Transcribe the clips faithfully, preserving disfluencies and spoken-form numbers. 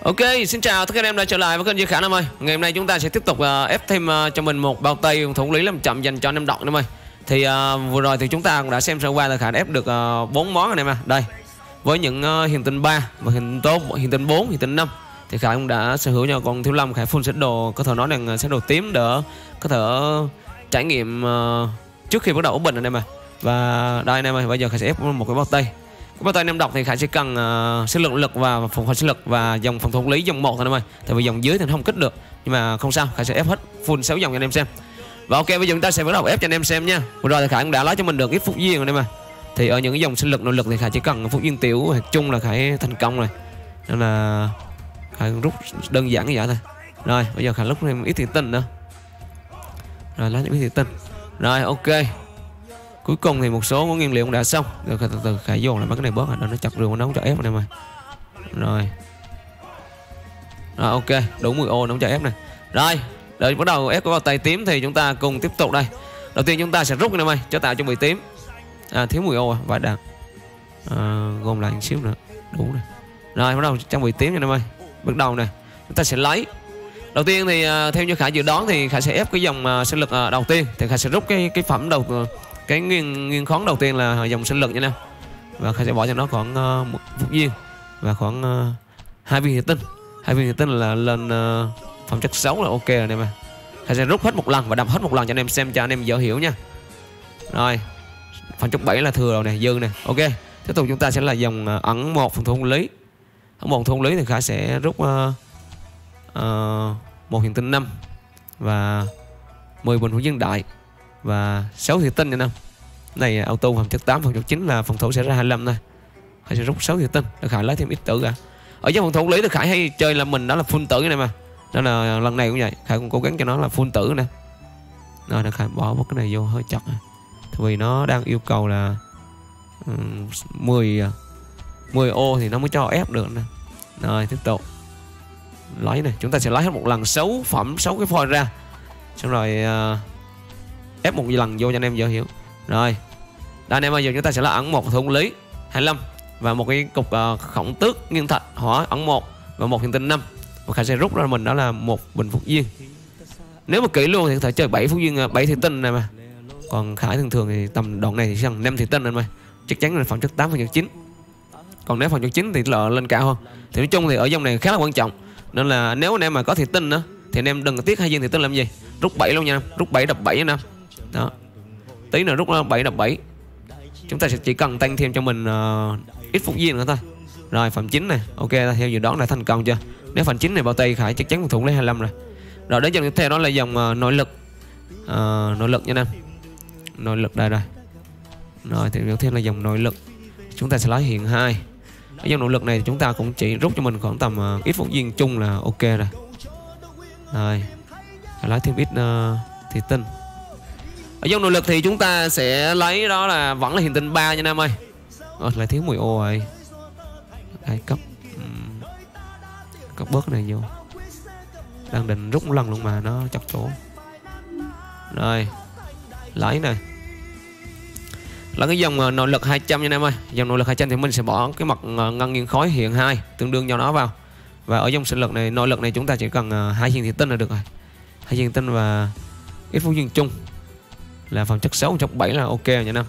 Ok, xin chào tất cả anh em đã trở lại với kênh Duy Khả Nam ơi. Ngày hôm nay chúng ta sẽ tiếp tục uh, ép thêm uh, cho mình một bao tay thủ lý làm chậm dành cho anh em đọc em ơi. Thì uh, vừa rồi thì chúng ta cũng đã xem sơ qua là Khả ép được bốn uh, món anh em à. Đây, với những uh, hiện tinh ba và hiện tinh tốt, hiện tinh bốn, hiện tinh năm thì Khả cũng đã sở hữu cho con Thiếu Lâm Khả full set đồ, có thể nói rằng set đồ tím đỡ có thể trải nghiệm uh, trước khi bắt đầu open anh em à. Và đây anh em ơi, bây giờ Khả sẽ ép một cái bao tay. Bao tay anh em đọc thì Khải sẽ cần uh, sinh lực lực và phòng hộ sinh lực và dòng phòng thủ lý dòng một thôi em ơi. Tại vì dòng dưới thì không kích được, nhưng mà không sao, Khải sẽ ép hết full sáu dòng cho anh em xem. Và ok, bây giờ chúng ta sẽ bắt đầu ép cho anh em xem nha. Vừa rồi thì Khải cũng đã nói cho mình được ít phút duyên rồi em ơi. Thì ở những cái dòng sinh lực nội lực thì Khải chỉ cần phút duyên tiểu hoặc chung là Khải thành công rồi. Nên là Khải rút đơn giản như vậy thôi. Rồi bây giờ Khải lúc thêm ít thiện tinh nữa. Rồi lấy ít thiện tinh. Rồi ok. Cuối cùng thì một số món nguyên liệu cũng đã xong. Rồi từ từ Khải dồn lại mấy cái này bớt rồi, nó chặt rượu nấu cho ép này mà. Rồi. Rồi ok, đủ mười ô nấu cho ép này. Rồi, đợi bắt đầu ép vào tay tím thì chúng ta cùng tiếp tục đây. Đầu tiên chúng ta sẽ rút này mày, cho tạo chuẩn bị tím. À thiếu mười ô à, vài đạn. À, gom lại một xíu nữa, đủ này. Rồi bắt đầu trang bị tím nha em ơi. Bắt đầu này, chúng ta sẽ lấy. Đầu tiên thì uh, theo như Khải dự đoán thì Khải sẽ ép cái dòng uh, sinh lực uh, đầu tiên thì Khải sẽ rút cái cái phẩm đầu uh, cái nguyên nguyên khón đầu tiên là dòng sinh lực nha em. Và Khải sẽ bỏ cho nó khoảng uh, một phút viên và khoảng uh, hai viên hiện tinh. Hai viên hiện tinh là lên uh, phẩm chất xấu là ok rồi anh em. Khải sẽ rút hết một lần và đập hết một lần cho anh em xem cho anh em dễ hiểu nha. Rồi, phẩm chất bảy là thừa rồi này, dư này. Ok. Tiếp tục chúng ta sẽ là dòng uh, ẩn một phòng thủ lý. Ẩn một thủ lý thì Khải sẽ rút uh, uh, một hiện tinh năm và mười bình hữu dân đại và sáu hiện tinh nha anh em. Này auto phẩm chất tám, phẩm chất chín là phòng thủ sẽ ra hai mươi lăm thôi. Khải sẽ rút sáu hiện tinh để Khải lấy thêm ít tử cả. Ở trong phòng thủ lý thì Khải hay chơi là mình đó là full tử này mà. Nên là lần này cũng vậy, Khải cũng cố gắng cho nó là full tử nè. Rồi Khải bỏ một cái này vô hơi chặt. Vì nó đang yêu cầu là um, mười mười ô thì nó mới cho ép được nè. Rồi tiếp tục lấy này, chúng ta sẽ lấy hết một lần sáu phẩm, sáu cái phôi ra. Xong rồi uh, ép một lần vô cho anh em dễ hiểu. Rồi đây anh em ơi, giờ chúng ta sẽ là ẩn một thủ lý hai mươi lăm và một cái cục uh, khổng tước nghiêng thạch hỏa ẩn một và một hiện tinh năm. Và Khải sẽ rút ra mình đó là một bình phúc duyên. Nếu mà kỹ luôn thì có thể chơi bảy phúc duyên, bảy thị tinh này mà. Còn Khải thường thường thì tầm đoạn này thì năm thị tinh anh ơi. Chắc chắn là phẩm chất tám, phẩm chất chín. Còn nếu phẩm chất chín thì lợ lên cao hơn. Thì nói chung thì ở dòng này khá là quan trọng. Nên là nếu anh em mà có thị tinh nữa thì anh em đừng tiếc hai viên thị tinh làm gì. Rút bảy luôn nha, rút bảy đập bảy nha. Đó. Tí nữa rút bảy đập bảy. Chúng ta sẽ chỉ cần tăng thêm cho mình uh, ít phút duyên nữa thôi. Rồi phẩm chín này, ok, theo dự đoán là thành công chưa? Nếu phần chín này bao tay Khải chắc chắn thủ lấy hai mươi lăm rồi. Rồi đến dòng tiếp theo đó là dòng uh, nội lực. Uh, nội lực nha em. Nội lực đây đây. Rồi thì tiếp theo là dòng nội lực. Chúng ta sẽ lấy hiện hai. Ở dòng nội lực này thì chúng ta cũng chỉ rút cho mình khoảng tầm uh, ít phút duyên chung là ok rồi. Rồi. Lấy thêm ít uh, thị tinh. Ở dòng nội lực thì chúng ta sẽ lấy đó là vẫn là hiện tinh ba nha em ơi. Rồi lại thiếu mười ô rồi. Hai cấp um, cấp bớt này vô. Đang định rút một lần luôn mà nó chặt chỗ. Rồi lấy này là cái dòng uh, nội lực hai trăm nha em ơi. Dòng nội lực hai trăm thì mình sẽ bỏ cái mặt uh, ngân nghiêng khói hiện hai tương đương cho nó vào. Và ở dòng sinh lực này, nội lực này chúng ta chỉ cần uh, hai viên thị tinh là được rồi. Hai viên tinh và ít phút duyên chung là phẩm chất sáu, phẩm chất bảy là ok rồi nha em.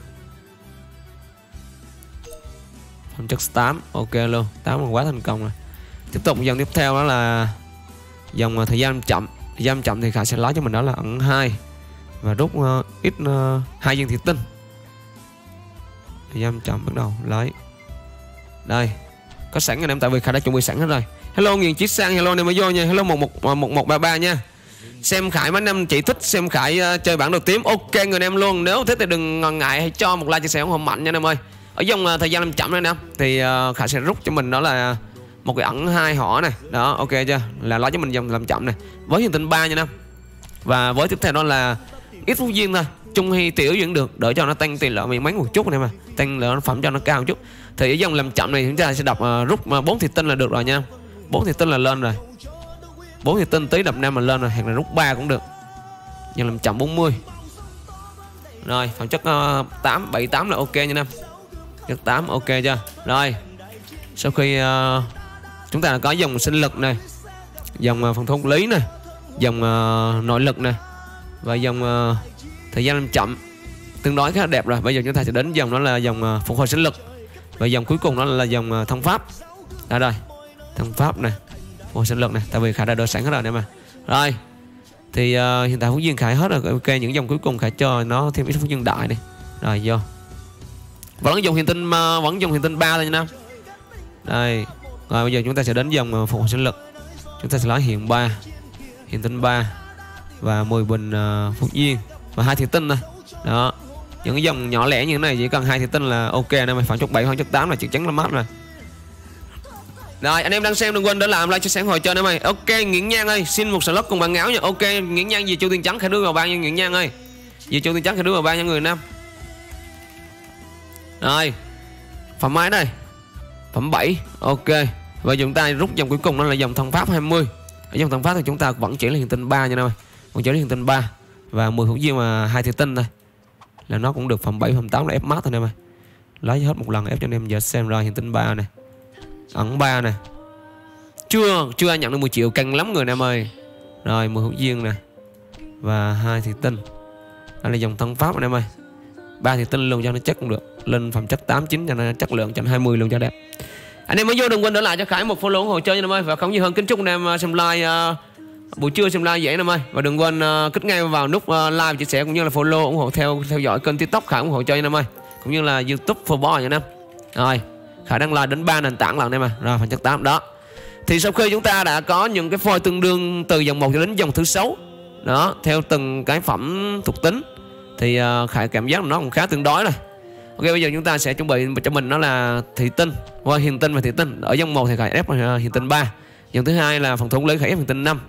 Phẩm chất tám ok luôn, tám là quá thành công rồi. Tiếp tục dòng tiếp theo đó là dòng thời gian chậm. Thời gian chậm thì Khải sẽ lấy cho mình đó là ẩn hai và rút uh, ít uh, hai viên thị tinh. Thời gian chậm bắt đầu lấy. Đây, có sẵn anh em tại vì Khải đã chuẩn bị sẵn hết rồi. Hello Nghiền Chí Sang, hello anh em mới vô nha. Hello một một một một ba ba nha. Xem Khải mấy anh em chỉ thích xem Khải uh, chơi bản đồ tím, ok người em luôn. Nếu thế thì đừng ngần ngại, hãy cho một like chia sẻ ủng hộ mạnh nha anh em ơi. Ở dòng uh, thời gian làm chậm này nè thì uh, Khải sẽ rút cho mình đó là một cái ẩn hai họ này. Đó ok chưa? Là lấy cho mình dòng làm chậm này với hiện tinh ba nha em. Và với tiếp theo đó là ít phút duyên thôi, trung hy tiểu vẫn được, đỡ cho nó tăng tiền lợi mấy một chút này mà, tăng lợi phẩm cho nó cao một chút. Thì ở dòng làm chậm này chúng ta sẽ đọc uh, rút uh, bốn thị tinh là được rồi nha. Bốn thị tinh là lên rồi. Bốn thị tinh tí đập năm mà lên rồi, hoặc là rút ba cũng được. Dòng làm chậm bốn mươi. Rồi, phẩm chất uh, tám, bảy tám là ok nha em. Chất tám ok chưa? Rồi. Sau khi uh, chúng ta có dòng sinh lực này, dòng uh, phòng thủ lý này, dòng uh, nội lực này và dòng uh, thời gian làm chậm tương đối khá là đẹp rồi. Bây giờ chúng ta sẽ đến dòng đó là dòng uh, phục hồi sinh lực và dòng cuối cùng đó là dòng uh, thông pháp. Đó rồi, thông pháp này, phục hồi sinh lực này, tại vì Khải đã đỡ sẵn hết rồi nè mà. Rồi thì uh, hiện tại phúc duyên Khải hết rồi. Ok, những dòng cuối cùng Khải cho nó thêm ít phúc duyên đại đi. Rồi vô vẫn dùng hiện tinh uh, vẫn dùng hiện tinh ba thôi nha. Đây rồi, bây giờ chúng ta sẽ đến dòng uh, phục hồi sinh lực. Chúng ta sẽ lấy hiện ba, hiện tinh ba và mười bình uh, phúc duyên và hai thị tinh thôi. Đó, những cái dòng nhỏ lẻ như thế này chỉ cần hai thị tinh là ok nè mày. Phản chất bảy, phản chất tám là chắc chắn là mát rồi. Rồi anh em đang xem đừng quên để làm like cho sáng hồi chơi nè mày. Ok, Nguyễn Nhan ơi, xin một slot cùng bạn áo nha. Ok, Nguyễn Nhan gì Chu Tiên Trắng Khải đưa vào ban nha Nguyễn Nhan ơi. Gì Chu Tiên Trắng Khải đưa vào ban nha người Nam. Rồi, phẩm máy đây, phẩm bảy. Ok, và chúng ta rút dòng cuối cùng đó là dòng thông pháp hai mươi. Ở dòng thông pháp thì chúng ta vẫn chỉ là hiện tinh ba nha nè mày. Vẫn chỉ là hiện tinh ba và mười phút duyên mà hai thị tinh thôi là nó cũng được phẩm bảy, phẩm tám là ép mát thôi nè mày. Lấy hết một lần ép cho anh em giờ xem. Rồi hiện tinh ba này, ẩn ba này, chưa chưa ai nhận được mười triệu, căng lắm người em ơi. Rồi mười phút duyên này và hai thị tinh. Đây là dòng thân pháp anh em ơi. Ba thị tinh luôn cho nó chắc cũng được. Lên phẩm chất tám chín cho nó chất lượng, cho hai mươi luôn cho đẹp. Anh em mới vô đừng quên để lại cho Khải một follow ủng hộ chơi nha em ơi. Và không gì hơn kính chúc anh em xem like uh, buổi trưa xem like dễ em ơi. Và đừng quên uh, kích ngay vào nút uh, like, chia sẻ cũng như là follow ủng hộ theo theo dõi kênh TikTok Khải ủng hộ chơi nha em ơi. Cũng như là YouTube Football nha em. Rồi Khải đang like đến ba nền tảng lần đây mà. Rồi phần chất tám đó. Thì sau khi chúng ta đã có những cái phôi tương đương từ dòng một cho đến dòng thứ sáu đó, theo từng cái phẩm thuộc tính thì uh, Khải cảm giác nó cũng khá tương đối rồi. Ok, bây giờ chúng ta sẽ chuẩn bị cho mình nó là thị tinh, hoặc hiện tinh và thị tinh. Ở dòng một thì Khải ép uh, hiện tinh ba. Dòng thứ hai là phòng thủ lý Khải ép hiện tinh năm.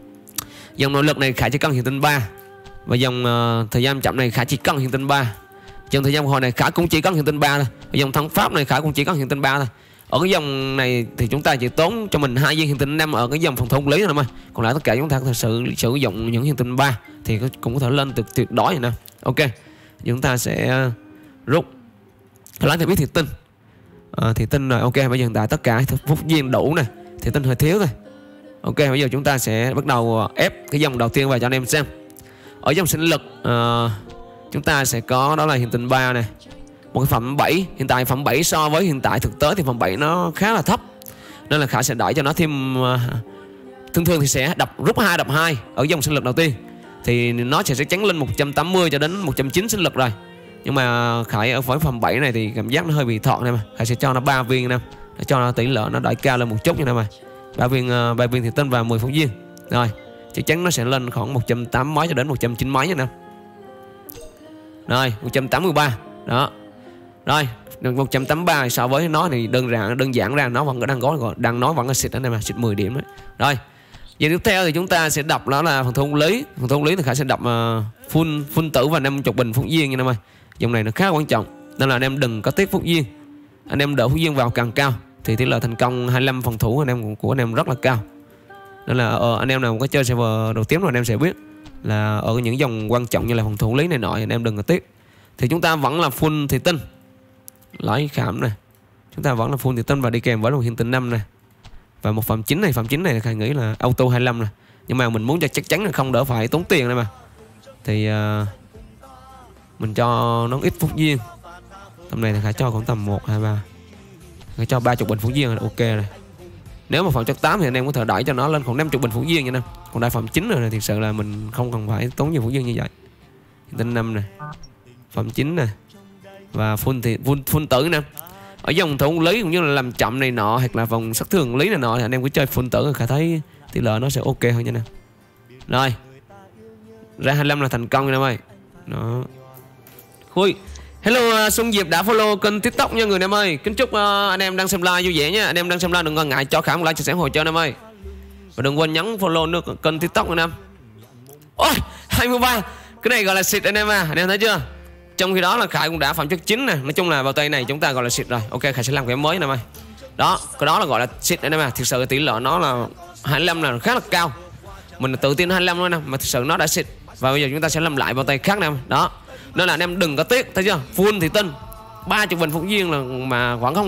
Dòng nội lực này Khải chỉ cần hiện tinh ba. Và dòng uh, thời gian chậm này Khải chỉ cần hiện tinh ba. Dòng thời gian hồi này Khải cũng chỉ cần hiện tinh ba thôi. Và dòng thắng pháp này Khải cũng chỉ cần hiện tinh ba thôi. Ở cái dòng này thì chúng ta chỉ tốn cho mình hai viên hiện tinh năm ở cái dòng phòng thủ lý thôi mà. Còn lại tất cả chúng ta có thể sử sử dụng những hiện tinh ba thì cũng có thể lên được tuyệt đối nè. Ok, chúng ta sẽ rút lấy thêm ít thị tinh. À, thị tinh rồi. Ok, bây giờ hiện tại tất cả phúc duyên đủ nè, thị tinh hơi thiếu thôi. Ok, bây giờ chúng ta sẽ bắt đầu ép cái dòng đầu tiên vào cho anh em xem. Ở dòng sinh lực uh, chúng ta sẽ có đó là hiện tinh ba này, một cái phẩm bảy. Hiện tại phẩm bảy so với hiện tại thực tế thì phẩm bảy nó khá là thấp, nên là Khải sẽ đẩy cho nó thêm uh, thường thường thì sẽ đập rút hai đập hai ở dòng sinh lực đầu tiên thì nó sẽ sẽ chắn lên một trăm tám mươi cho đến một trăm chín mươi sinh lực rồi. Nhưng mà Khải ở với phẩm bảy này thì cảm giác nó hơi bị thọn này mà. Khải sẽ cho nó ba viên nè, để cho nó tỷ lệ nó đẩy cao lên một chút như này mà. ba viên uh, ba viên thị tinh và mười phút duyên. Rồi, chắc chắn nó sẽ lên khoảng một trăm tám mấy cho đến một trăm chín mấy nha nè. Rồi, một trăm tám mươi ba. Đó. Rồi, được một trăm tám mươi ba so với nó thì đơn giản đơn giản ra nó vẫn đang có đang nói vẫn là xịt này mà, xịt mười điểm đấy. Rồi. Giờ tiếp theo thì chúng ta sẽ đập đó là phần thủ lý. Phần thủ lý thì Khải sẽ đập uh, full full tử và năm mươi bình phúc duyên nha em ơi. Dòng này nó khá quan trọng, nên là anh em đừng có tiếc phúc duyên. Anh em đỡ phúc duyên vào càng cao thì tỷ lệ thành công hai mươi lăm phòng thủ anh em của anh em rất là cao. Nên là uh, anh em nào có chơi server đầu tiên rồi anh em sẽ biết là ở những dòng quan trọng như là phòng thủ lý này nọ anh em đừng có tiếc. Thì chúng ta vẫn là full thị tinh, lấy khảm này, chúng ta vẫn là full thị tinh và đi kèm với một hiện tinh năm này và một phẩm chín này. Phẩm chín này Khải nghĩ là auto hai mươi lăm này, nhưng mà mình muốn cho chắc chắn là không đỡ phải tốn tiền này mà, thì uh, mình cho nó ít phúc duyên. Tầm này thì Khải cho khoảng tầm một hai ba, Khải cho ba mươi bình phúc duyên là ok rồi. Nếu mà phẩm chất tám thì anh em có thể đẩy cho nó lên khoảng năm mươi bình phúc duyên nha em. Còn đại phẩm chín rồi này thì sự là mình không cần phải tốn nhiều phúc duyên như vậy. Tinh năm này, phẩm chín này và full thì full, full tử nè. Ở dòng thủ lý cũng như là làm chậm này nọ hoặc là vòng sát thương lý này nọ thì anh em cứ chơi full tử Khải thấy tỷ lệ nó sẽ ok hơn nha nè. Rồi, ra hai mươi lăm là thành công nha em ơi. Đó. Khui. Hello uh, Xuân Diệp đã follow kênh TikTok nha người em ơi. Kính chúc uh, anh em đang xem live vui vẻ nha. Anh em đang xem live đừng ngần ngại cho Khải một like chia sẻ hồi cho anh em ơi. Và đừng quên nhấn follow nước kênh TikTok anh em. Ôi, hai mươi ba. Cái này gọi là xịt anh em à. Anh em thấy chưa? Trong khi đó là Khải cũng đã phẩm chất chín nè. Nói chung là vào tay này chúng ta gọi là xịt rồi. Ok, Khải sẽ làm cái mới anh em ơi. Đó, cái đó là gọi là xịt anh em à. Thực sự tỷ lệ nó là hai mươi lăm là khá là cao. Mình tự tin hai mươi lăm thôi nè, mà thực sự nó đã xịt. Và bây giờ chúng ta sẽ làm lại vào tay khác nè. Đó. Nên là anh em đừng có tiếc, thấy chưa? Full thì tinh ba mươi bình phúc duyên là mà vẫn không lên.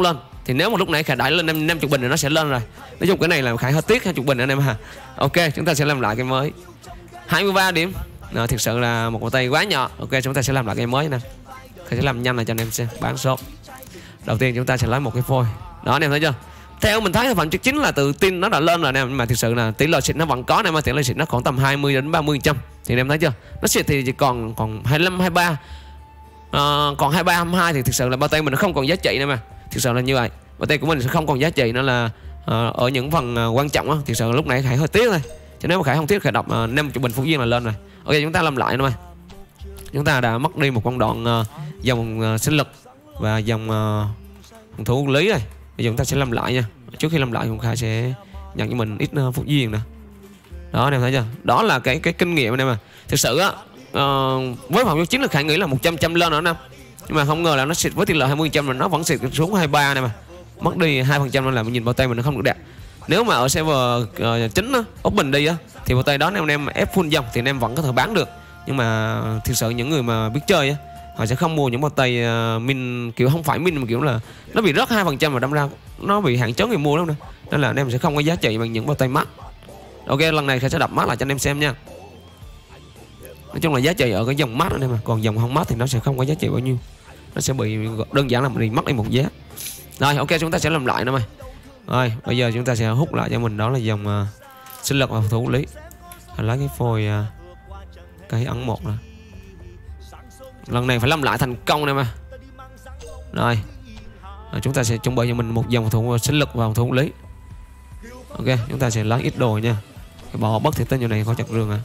Thì nếu một lúc nãy Khải đẩy lên năm mươi bình thì nó sẽ lên rồi. Nói chung cái này là Khải hơi tiếc hai mươi bình anh em ha. Ok, chúng ta sẽ làm lại cái mới. hai mươi ba điểm. Đó, thực sự là một bàn tay quá nhỏ. Ok, chúng ta sẽ làm lại cái mới nè. Khải sẽ làm nhanh lại cho anh em xem. Bán số. Đầu tiên chúng ta sẽ lấy một cái phôi. Đó anh em thấy chưa? Theo mình thấy phần chất chính là tự tin nó đã lên rồi nè, nhưng mà thực sự là tỷ lệ xịt nó vẫn có nè, mà tỷ lệ xịt nó khoảng tầm hai mươi đến ba mươi phần trăm. Thì anh em thấy chưa? Nó xịt thì chỉ còn còn hai mươi lăm, hai mươi ba. À, còn hai mươi ba, hai mươi hai thì thực sự là bao tay mình nó không còn giá trị nữa mà. Thực sự là như vậy. Bao tay của mình sẽ không còn giá trị nữa là à, ở những phần à, quan trọng á. Thực sự là lúc nãy Khải hơi tiếc thôi. Cho nếu mà Khải không tiếc Khải đọc à, năm mươi bình Phú Duyên là lên rồi. Ok, chúng ta làm lại nữa mà. Chúng ta đã mất đi một công đoạn à, dòng à, sinh lực và dòng à, phòng thủ lý rồi. Bây giờ chúng ta sẽ làm lại nha. Trước khi làm lại chúng Khải sẽ nhận cho mình ít uh, Phúc Duyên nè. Đó anh em thấy chưa? Đó là cái cái kinh nghiệm anh em à. Thực sự á uh, với phòng số chín là Khải nghĩ là một trăm trăm lên nữa năm. Nhưng mà không ngờ là nó xịt với tỷ lệ hai mươi phần trăm mà nó vẫn xịt xuống hai mươi ba này mà. Mất đi hai phần trăm nên là mình nhìn bao tay mình nó không được đẹp. Nếu mà ở server uh, chính á, open đi á thì bao tay đó anh em ép full dòng thì anh em vẫn có thể bán được. Nhưng mà thực sự những người mà biết chơi á, họ sẽ không mua những bao tay uh, min kiểu không phải min mà kiểu là nó bị rớt hai phần trăm mà đâm ra nó bị hạn chế người mua lắm nè, nên là anh em sẽ không có giá trị bằng những bao tay mắt. Ok, lần này Khải sẽ đập mắt lại cho anh em xem nha. Nói chung là giá trị ở cái dòng mắt anh em mà, còn dòng không mắt thì nó sẽ không có giá trị bao nhiêu, nó sẽ bị đơn giản là mình mất đi một giá. Rồi ok, chúng ta sẽ làm lại nữa mày. Rồi bây giờ chúng ta sẽ hút lại cho mình đó là dòng uh, sinh lực và phòng thủ lý. Lấy cái phôi uh, cái ấn một nè. Lần này phải làm lại thành công này mà. Rồi à, chúng ta sẽ chuẩn bị cho mình một dòng thủ sinh lực và thủ lý. Ok, chúng ta sẽ lấy ít đồ nha. Cái bò bất thì tên như này có chặt rương à.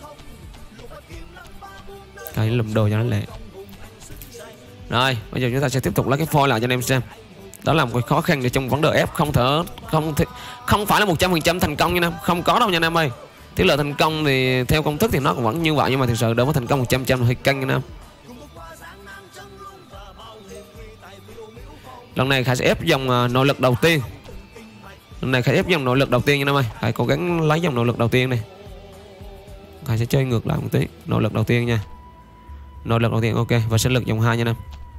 Cái lùm đồ cho nó lẹ. Rồi bây giờ chúng ta sẽ tiếp tục lấy cái phôi lại cho anh em xem. Đó là một cái khó khăn để trong vấn đề ép không thể không th không phải là một trăm phần trăm thành công nha em, không có đâu nha anh em ơi. Tỷ lệ thành công thì theo công thức thì nó cũng vẫn như vậy, nhưng mà thực sự đâu có thành công một trăm phần trăm hơi căng nha em. Lần này Khải sẽ ép dòng uh, nội lực đầu tiên. Lần này Khải ép dòng nội lực đầu tiên nha em ơi. Khải cố gắng lấy dòng nội lực đầu tiên này. Khải sẽ chơi ngược lại một tí. Nội lực đầu tiên nha. Nội lực đầu tiên ok. Và sinh lực dòng hai nha em.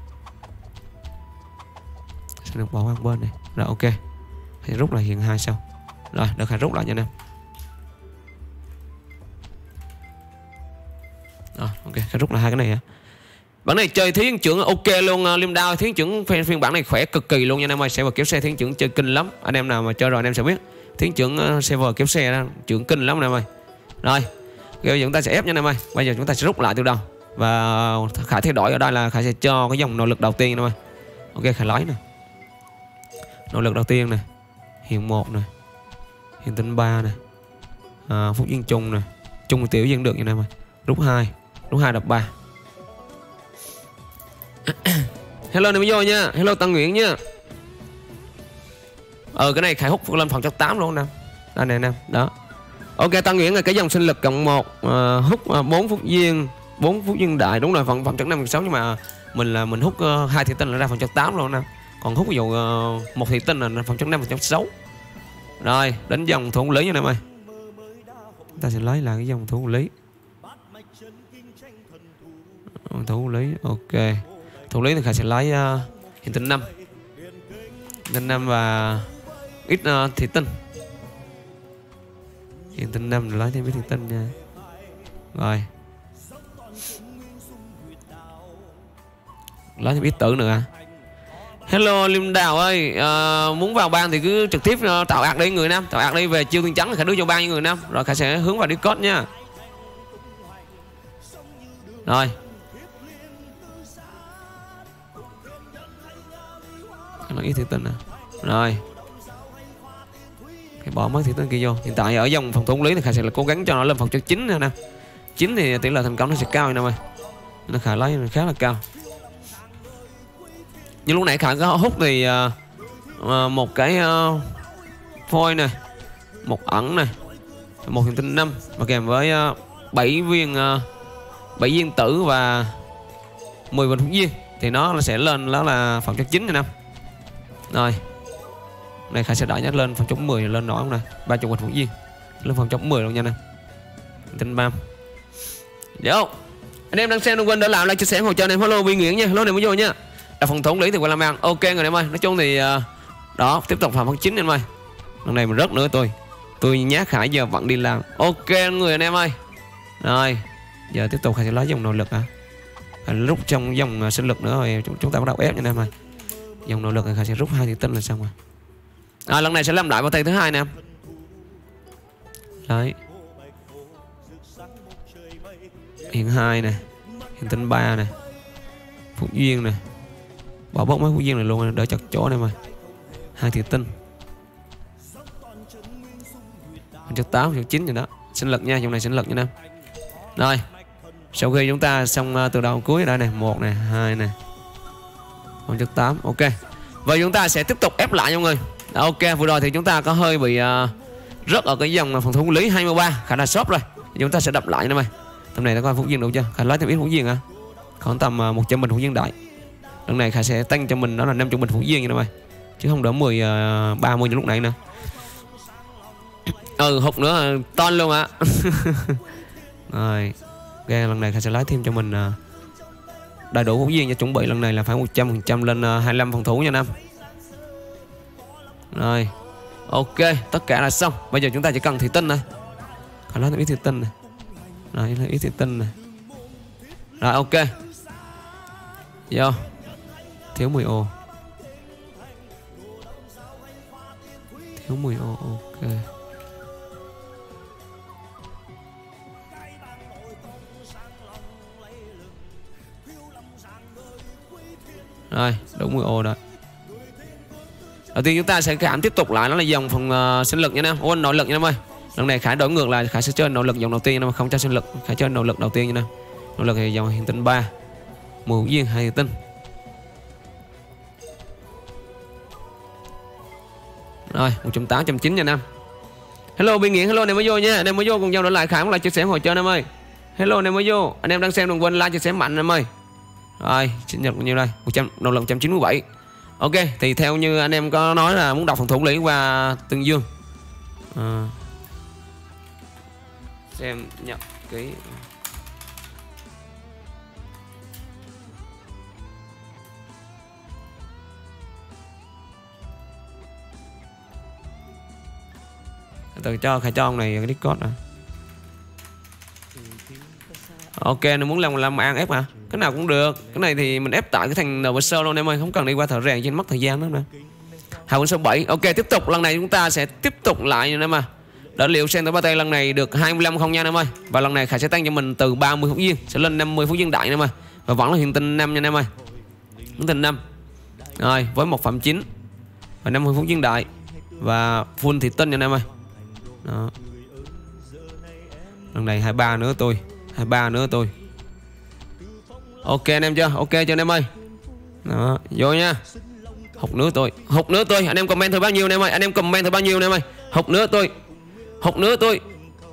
Sinh lực bỏ qua bên này. Rồi ok. Khải rút lại hiện hai sau. Rồi được, Khải rút lại nha em. Rồi ok, Khải rút lại hai cái này hả. Bản này chơi thiến trưởng ok luôn. uh, Liêm đao thiến trưởng phiên, phiên bản này khỏe cực kỳ luôn nha anh em ơi. Server kéo xe thiến trưởng chơi kinh lắm. Anh em nào mà chơi rồi anh em sẽ biết thiến trưởng uh, server kéo xe đó trưởng kinh lắm anh em ơi. Rồi bây giờ chúng ta sẽ ép nha anh em ơi. Bây giờ chúng ta sẽ rút lại từ đầu. Và Khải thay đổi ở đây là Khải sẽ cho cái dòng nội lực đầu tiên anh em ơi. Ok, Khải lấy nè. Nội lực đầu tiên này hiện một này, hiện tinh ba này, à, Phúc Duyên Trung này, Trung tiểu dân được nha anh em ơi. Rút hai, rút hai đập ba. Hello này mới vô nha. Hello Tăng Nguyễn nha. Ờ cái này Khải hút lên phòng chất tám luôn nè. Đây nè nè. Đó. Ok, Tăng Nguyễn là cái dòng sinh lực cộng một, uh, hút uh, bốn phút duyên, bốn phút duyên đại, đúng rồi, phần phẩm chất năm sáu, nhưng mà mình là mình hút uh, hai thị tinh là ra phòng chất tám luôn nè. Còn hút ví dụ uh, một thị tinh là phòng chất năm, phòng chất sáu. Rồi, đến dòng thủ lý nha em ơi. Chúng ta sẽ lấy lại cái dòng thủ lý. Thủ lý ok. Thủ lý thì Khải sẽ lấy uh, hiện tinh năm, tinh năm và ít uh, thị tinh. Hiện tinh năm lấy thêm ít thị tinh nha. Rồi lấy thêm ít tử nữa. Hello Liêm Đào ơi, uh, muốn vào ban thì cứ trực tiếp uh, tạo ạc đi người Nam, tạo ạc đi về chiêu tiên trắng thì Khải đưa cho ban như người Nam. Rồi Khải sẽ hướng vào Discord nha. Rồi nó ít thị tinh à. Rồi Khải bỏ mất thị tinh kia vô. Hiện tại ở dòng phòng thủ lý thì Khải sẽ là cố gắng cho nó lên phòng chất chín nè. Chín thì tỷ lệ thành công nó sẽ cao nè ơi. Nó Khải lấy khá là cao. Nhưng lúc nãy Khải có hút thì uh, uh, một cái uh, phôi này, một ẩn này, một hiện tinh năm và kèm với uh, bảy viên uh, bảy viên tử và mười bình phúc duyên thì nó sẽ lên đó là phòng chất chín này năm. Rồi này Khải sẽ đẩy nhắc lên phòng chống mười lên nổi không này, ba chục bình phúc duyên lên phòng chống mười luôn nha nè. Tinh bam. Vô. Anh em đang xem đừng quên đỡ làm like chia sẻ hỗ trợ anh em. Hello Vi Nguyễn nha. Hello này mới vô nha. Là phòng thủ lý thì qua làm ăn. Ok người em ơi. Nói chung thì uh, Đó, tiếp tục phạm phân chín em ơi. Lần này mình rớt nữa tôi. Tôi nhát Khải giờ vẫn đi làm. Ok người anh em ơi. Rồi, giờ tiếp tục Khải sẽ lấy dòng nội lực hả? À, rút trong dòng uh, sinh lực nữa rồi chúng, chúng ta bắt đầu ép nha anh em ơi. Dòng nội lực thì Khải sẽ rút hai thị tinh là xong rồi. À, lần này sẽ làm lại vào tay thứ hai nè. Đấy. Hiện hai nè, hiện tinh ba nè, Phúc Duyên nè, bỏ bốc mấy Phúc Duyên này luôn đỡ chặt chỗ này mà. Hai thị tinh. Chất tám, chất chín rồi đó. Sinh lực nha, dòng này sinh lực nha em. Rồi. Sau khi chúng ta xong uh, từ đầu cuối đây này, một này, hai này. Còn chất tám, ok. Và chúng ta sẽ tiếp tục ép lại nha mọi người. Đó, ok, vừa rồi thì chúng ta có hơi bị uh, rớt ở cái dòng phòng thủ lý hai mươi ba, khả năng shop rồi. Chúng ta sẽ đập lại nha mày. Tầm này đã coi Phúc Duyên đủ chưa? Khả lấy thêm ít Phúc Duyên à? Còn tầm uh, một trăm bình Phúc Duyên đại. Lần này Khả sẽ tăng cho mình đó là năm trăm bình Phúc Duyên nha mày. Chứ không đỡ mười uh, ba mươi như lúc nãy nữa. Ừ, hụt nữa uh, ton luôn ạ. Rồi. Ok, lần này Khả sẽ lấy thêm cho mình uh, đầy đủ Phúc Duyên cho chuẩn bị lần này là phải một trăm phần trăm lên uh, hai mươi lăm phòng thủ nha Nam. Rồi. Ok, tất cả là xong. Bây giờ chúng ta chỉ cần thị tinh này. Khả lấy thêm ít thị tinh này. Rồi, lấy ít thị tinh này. Rồi, ok. Vô. Thiếu mười ô. Thiếu mười ô, ok. Rồi, đủ mười ô rồi. Đầu tiên chúng ta sẽ cảm tiếp tục lại nó là dòng phòng uh, sinh lực nha em. Ôn nội lực nha em ơi. Lần này Khải đổi ngược là Khải sẽ chơi nội lực dòng đầu tiên nhưng mà không cho sinh lực. Khải chơi nội lực đầu tiên nha em. Nội lực thì dòng hiện tinh ba, mười duyên hai hiện tinh. Rồi, một trăm tám mươi, một trăm chín nha em. Hello Biên Nghiện, hello anh em mới vô nha. Anh em mới vô cùng nhau đổi lại Khải cũng lại chia sẻ hồi chơi anh em ơi. Hello anh em mới vô. Anh em đang xem đừng quên like chia sẻ mạnh anh em ơi. Rồi, sinh nhật bao nhiêu đây? một trăm, nội lực một trăm chín mươi bảy. Ok, thì theo như anh em có nói là muốn đọc phần thủ lý qua Tương Dương à, xem nhập cái từ cho Khải cho ông này cái Discord à. Ok, nếu muốn làm làm ăn ép hả? Cái nào cũng được. Cái này thì mình ép tại cái thằng en pê xê luôn em ơi, không cần đi qua thợ rèn trên mất thời gian nữa nè. hai bốn sáu bảy. Ok, tiếp tục lần này chúng ta sẽ tiếp tục lại nha em ơi. Đỡ liệu xem tới ba tay lần này được hai mươi lăm không nha em ơi. Và lần này Khải sẽ tăng cho mình từ ba mươi phút duyên sẽ lên năm mươi phút duyên đại nha em ơi. Và vẫn là hiện tinh năm nha em ơi. Hiện tinh năm. Rồi, với một phẩm chín và năm mươi phút duyên đại và full thị tinh nha em ơi. Đó. Lần này hai mươi ba nữa tôi. hai mươi ba nữa tôi. Ok anh em chưa? Ok chưa anh em ơi? Đó, vô nha. Hụt nữa tôi. Hụt nữa tôi. Anh em comment thôi bao nhiêu anh em ơi? Anh em comment thôi bao nhiêu anh em ơi? Hụt nữa tôi. Hụt nữa tôi.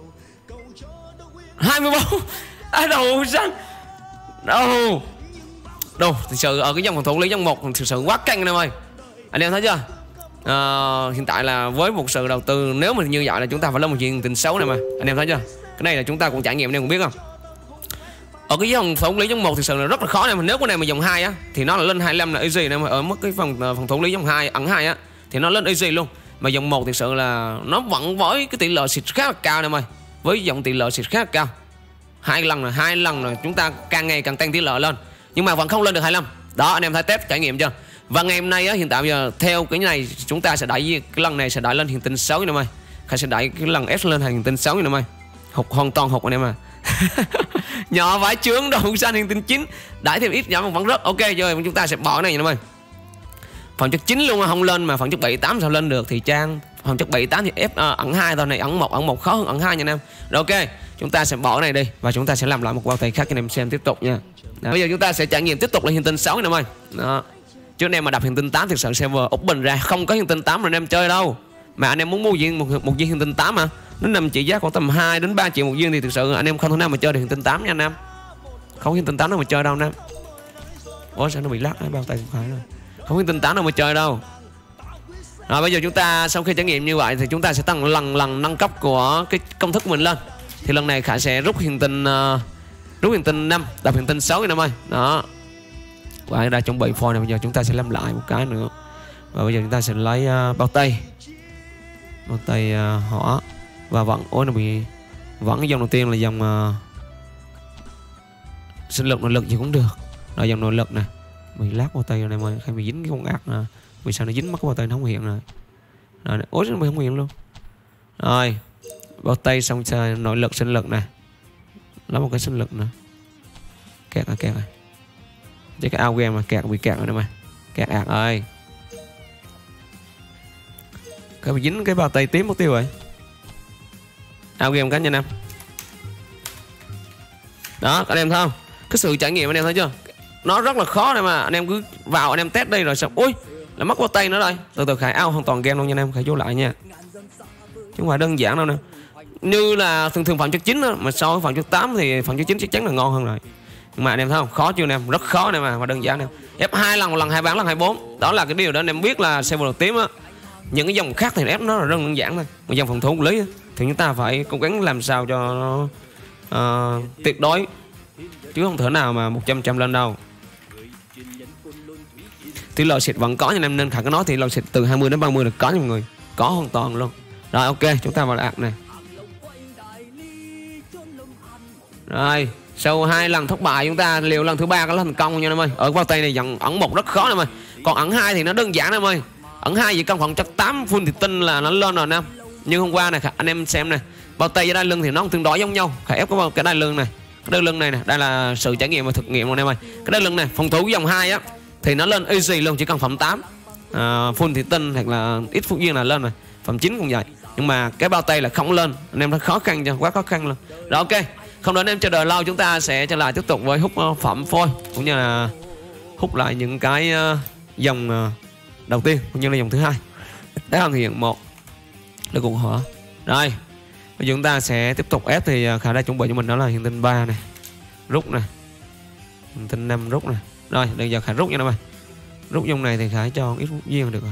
hai mươi bốn. À đầu răng. Đâu. Đâu, thực sự ở cái dòng phòng thủ lý dòng một thực sự quá căng anh em ơi. Anh em thấy chưa? À, hiện tại là với một sự đầu tư nếu mà như vậy là chúng ta phải lên một chuyện tình xấu này mà. Anh em thấy chưa? Cái này là chúng ta cũng trải nghiệm anh em cũng biết không? Ở cái dòng phòng thủ lý dòng một thực sự là rất là khó này, mà nếu cái này mà dòng hai á thì nó là lên hai mươi lăm là easy này, mà ở mức cái phòng phòng thủ lý dòng hai ẩn hai á thì nó lên easy luôn. Mà dòng một thực sự là nó vẫn với cái tỷ lệ xịt khá là cao này mày. Với dòng tỷ lệ xịt khá là cao. Hai lần rồi, hai lần rồi chúng ta càng ngày càng tăng tỷ lệ lên. Nhưng mà vẫn không lên được hai mươi lăm. Đó anh em thấy test trải nghiệm chưa? Và ngày hôm nay á, hiện tại bây giờ theo cái này chúng ta sẽ đẩy cái lần này sẽ đẩy lên hiện tinh sáu nữa mày. Khải sẽ đẩy cái lần S lên hiện tinh sáu nữa mày. Hụt hoàn toàn hụt anh em à. Nhỏ vải trướng đồ xanh hiện tinh chín, đẩy thêm ít giảm vẫn rất ok rồi, chúng ta sẽ bỏ cái này nha em ơi. Phần chất chín luôn không lên mà phần chất bảy tám sao lên được thì trang phần chất bảy tám thì ép uh, ẩn hai thôi, này ẩn một ẩn một khó hơn ẩn hai nha anh em. Rồi ok, chúng ta sẽ bỏ cái này đi và chúng ta sẽ làm lại một bao tay khác cho anh em xem tiếp tục nha. Đó, bây giờ chúng ta sẽ trải nghiệm tiếp tục là hiện tinh sáu nha em ơi. Đó. Chứ anh em mà đập hiện tinh tám thì sự server úp bình ra không có hiện tinh tám rồi anh em chơi đâu. Mà anh em muốn mua viên một một viên hiện tinh tám mà nó nằm trị giá khoảng tầm hai đến ba triệu một viên thì thực sự anh em không thể nào mà chơi được hiện tinh tám nha anh em. Không hiện tinh tám đâu mà chơi đâu anh em. Ủa sao nó bị lắc cái bao tay không phải rồi. Không hiện tinh tám đâu mà chơi đâu. Rồi bây giờ chúng ta sau khi trải nghiệm như vậy thì chúng ta sẽ tăng lần lần nâng cấp của cái công thức của mình lên. Thì lần này Khải sẽ rút hiện tinh uh, rút hiện tinh năm, đập hiện tinh sáu anh em ơi. Đó. Và ra chuẩn bị phone này bây giờ chúng ta sẽ làm lại một cái nữa. Và bây giờ chúng ta sẽ lấy uh, bao tay. Bao tay uh, hỏa. Và vẫn ối nó bị vẫn cái dòng đầu tiên là dòng uh, sinh lực nội lực gì cũng được. Rồi dòng nội lực nè. Bị lát bao tay rồi này mà khi bị dính cái con ác nè. Vì sao nó dính mất cái bao tay nó không hiện rồi. Rồi ối nó bị không hiện luôn. Rồi bao tay xong nội lực sinh lực nè. Lấy một cái sinh lực nè. Kẹt rồi kẹt rồi. Chứ cái ao game mà kẹt bị kẹt rồi nè mà. Kẹt ạc ơi. Cái bị dính cái bao tay tím mất tiêu rồi. Ao game cá nhân em. Đó anh em thấy không? Cái sự trải nghiệm anh em thấy chưa? Nó rất là khó này mà anh em cứ vào anh em test đi rồi xong ui là mất bao tay nữa rồi. Từ từ Khải ao hoàn toàn game luôn nha anh em. Khải vô lại nha. Chứ không phải đơn giản đâu nè. Như là thường thường phẩm chất chín đó, mà so với phẩm chất tám thì phẩm chất chín chắc chắn là ngon hơn rồi. Nhưng mà anh em thấy không? Khó chưa anh em? Rất khó này mà, mà đơn giản nè. Ép hai lần, một lần hai bán, lần hai bốn. Đó là cái điều đó anh em biết là server đầu tím á. Những cái dòng khác thì ép nó là rất đơn giản thôi. Một dòng phòng thủ của lý thì chúng ta phải cố gắng làm sao cho nó uh, tuyệt đối, chứ không thể nào mà một trăm trăm lên đâu. Tỷ lệ xịt vẫn có nha anh em, nên Khải có nói thì lò xịt từ hai mươi đến ba mươi là có nha mọi người, có hoàn toàn luôn. Rồi ok, chúng ta vào đạt này. Rồi sau hai lần thất bại chúng ta liều lần thứ ba có thành công nha em ơi. Ở bao tay này dần ẩn một rất khó em ơi. Còn ẩn hai thì nó đơn giản em ơi. Ẩn hai chỉ cần khoảng chất tám full thì tinh là nó lên rồi nè. Nhưng hôm qua này anh em xem này, bao tay với đai lưng thì nó tương đối giống nhau. Khải ép có cái đai lưng này, cái đai lưng này nè, đây là sự trải nghiệm và thực nghiệm luôn em ơi. Cái đai lưng này phòng thủ dòng hai á thì nó lên easy luôn, chỉ cần phẩm tám à, full thì tinh hoặc là ít phút duyên là lên rồi, phẩm chín cũng vậy. Nhưng mà cái bao tay là không lên, anh em nó khó khăn cho, quá khó khăn luôn. Rồi ok, không để anh em chờ đợi lâu, chúng ta sẽ trở lại tiếp tục với hút uh, phẩm phôi cũng như là hút lại những cái uh, dòng uh, đầu tiên cũng như là dòng thứ hai để hoàn thiện một để cùng hỏa. Rồi bây giờ chúng ta sẽ tiếp tục ép thì uh, Khải đã chuẩn bị cho mình đó là hiện tinh ba này, rút này, hiện tinh năm rút này. Rồi bây giờ Khải rút nha em ơi. Rút dòng này thì Khải cho ít phút duyên được rồi.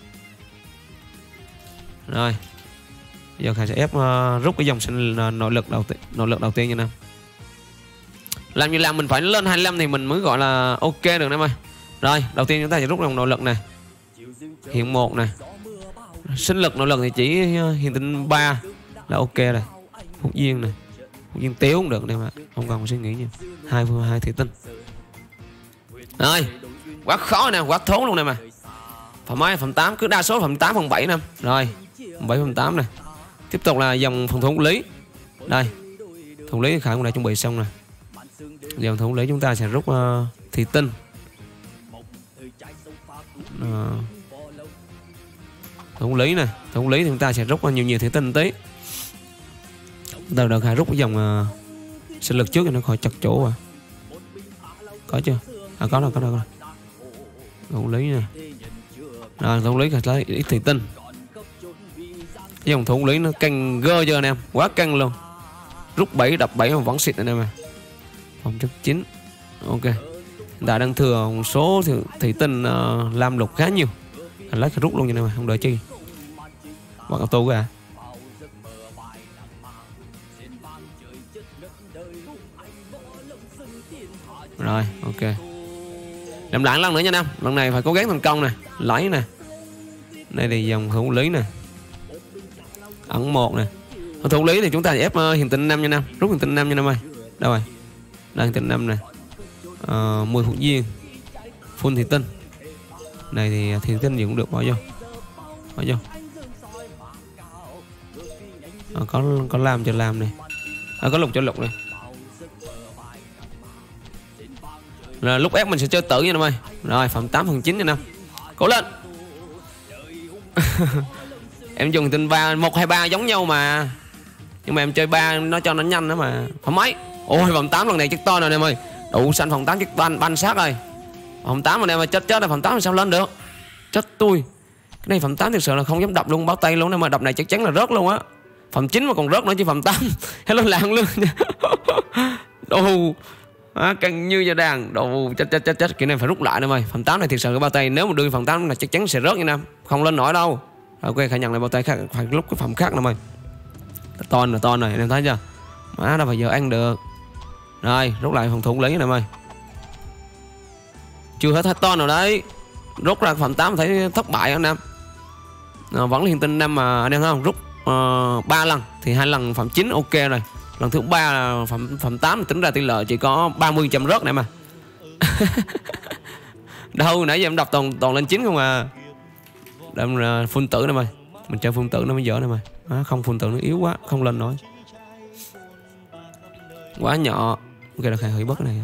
Rồi giờ Khải sẽ ép uh, rút cái dòng sinh uh, nội lực đầu tiên, nội lực đầu tiên nha em. Làm như làm mình phải lên hai mươi lăm thì mình mới gọi là ok được em ơi. Rồi đầu tiên chúng ta sẽ rút dòng nội lực này, hiện một này, sinh lực nội lực thì chỉ uh, hiện tinh ba là ok rồi. Phúc duyên này, phúc duyên téo cũng được đây mà, không cần suy nghĩ nhiều. Hai vừa hai thị tinh. Rồi quá khó nè, quá thốn luôn này mà. Phẩm mấy phẩm tám, cứ đa số phẩm tám phần bảy nè. Rồi phẩm bảy phần tám này. Tiếp tục là dòng phòng thủ lý. Đây thủ lý Khải cũng đã chuẩn bị xong rồi. Dòng thủ lý chúng ta sẽ rút uh, thị tinh uh, thủ lý này, thủ lý thì chúng ta sẽ rút nhiều nhiều thị tinh tí. Từ đầu Khải rút cái dòng uh, sinh lực trước thì nó khỏi chặt chỗ à. Có chưa? À có rồi, có rồi, có rồi. Thủ lý nè. Rồi thủ lý Khải lấy ít thị tinh. Cái dòng thủ lý nó căng gơ chưa anh em, quá căng luôn. Rút bảy đập bảy mà vẫn xịt anh em à. Phòng chất chín. Ok. Đã đang thừa một số thì thị tinh uh, lam lục khá nhiều. Anh lấy cái rút luôn nha em à, không đợi chi. Bạn auto kìa. Rồi, ok. Làm lại lần nữa nha em. Lần này phải cố gắng thành công nè, lấy nè. Đây là dòng thủ lý nè. Ẩn một nè. Ở thủ lý thì chúng ta ép uh, hiện tinh năm nha em, rút hiện tinh năm nha em ơi. Đâu rồi? Đây hiện tinh năm này. Uh, mười phút duyên. Full thị tinh. Này thì thị tinh gì cũng được, bỏ vô. Bỏ vô. À, có có làm cho làm này. À, có lục cho lục này. Rồi lúc ép mình sẽ chơi tử nha em ơi. Rồi phẩm tám phần chín nha em. Cố lên. Em dùng tinh ba một hai ba giống nhau mà. Nhưng mà em chơi ba nó cho nó nhanh đó mà. Phẩm mấy? Ôi vòng tám lần này chắc to rồi em ơi. Đủ xanh phòng tám chắc banh banh sát rồi. Phòng tám mà em ơi chết chết là phòng tám làm sao lên được. Chết tôi. Cái này phẩm tám thực sự là không dám đập luôn, báo tay luôn, nhưng mà đập này chắc chắn là rớt luôn á. Phẩm chín mà còn rớt nữa chứ phẩm tám. Hello lạng luôn. Đồ à, căng như da đàn. Đồ chết chết chết chết. Cái này phải rút lại em ơi. Phẩm tám này thực sự cái bao tay nếu mà đưa phẩm tám là chắc chắn sẽ rớt nha em. Không lên nổi đâu. Ok Khải nhận lại bao tay khác, phải lúc cái phẩm khác em ơi. Ton là ton rồi em thấy chưa. Má đâu phải giờ ăn được. Rồi rút lại phòng thủ lấy em ơi. Chưa hết hết ton rồi đấy. rút ra phẩm tám thấy thất bại anh em. À, vẫn là hiện tinh năm mà anh em thấy không, rút ba uh, lần thì hai lần phẩm chín ok rồi, lần thứ ba là phẩm phẩm tám tính ra tỷ lệ chỉ có ba mươi trăm rớt này mà. Đâu nãy giờ em đọc toàn toàn lên chín không à. Đâm ra phun tử này mày, mình chơi phun tử nó mới dở này mày. À, không phun tử nó yếu quá không lên nổi, quá nhỏ. Ok là khai hủy bất này.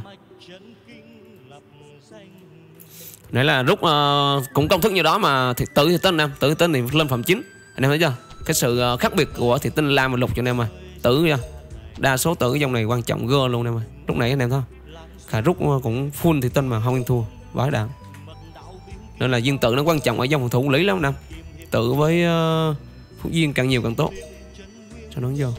Nãy là rút uh, cũng công thức như đó mà thì tử thì tinh em, tử thì tinh thì lên phẩm chín. Anh em thấy chưa? Cái sự uh, khác biệt của thì tinh lam và lục cho anh em mà. Tử chưa? Đa số tử dòng này quan trọng gơ luôn em ơi. Lúc nãy anh em thấy không? Khả rút uh, cũng full thì tinh mà không thua, vãi đạn. Nên là viên tử nó quan trọng ở dòng phòng thủ lý lắm nè. Tử với uh, phúc viên càng nhiều càng tốt. Cho nó vô.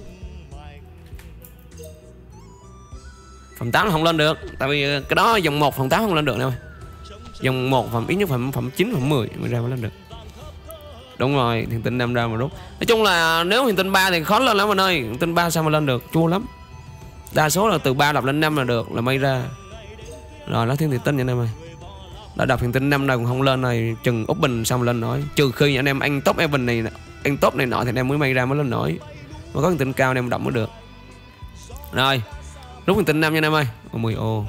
Phẩm tám không lên được, tại vì cái đó dòng một phẩm tám không lên được nè. Dòng một phẩm ít nhất phẩm phẩm chín phẩm mười mới ra mới lên được. Đúng rồi, hiện tinh năm ra mà rút. Nói chung là nếu hiện tinh ba thì khó lên lắm anh ơi. Hiện tinh ba sao mà lên được, chua lắm. Đa số là từ ba đập lên năm là được, là may ra. Rồi nó thiên thì tinh vậy em ơi. Đã đập hiện tinh năm nào cũng không lên này, chừng úp bình xong lên nổi. Trừ khi anh em anh top Evan này, anh top này nọ thì anh em mới may ra mới lên nổi. Mà có hiện tinh cao anh em đập mới được. Rồi, rút hiện tinh năm nha anh em ơi. mười ô.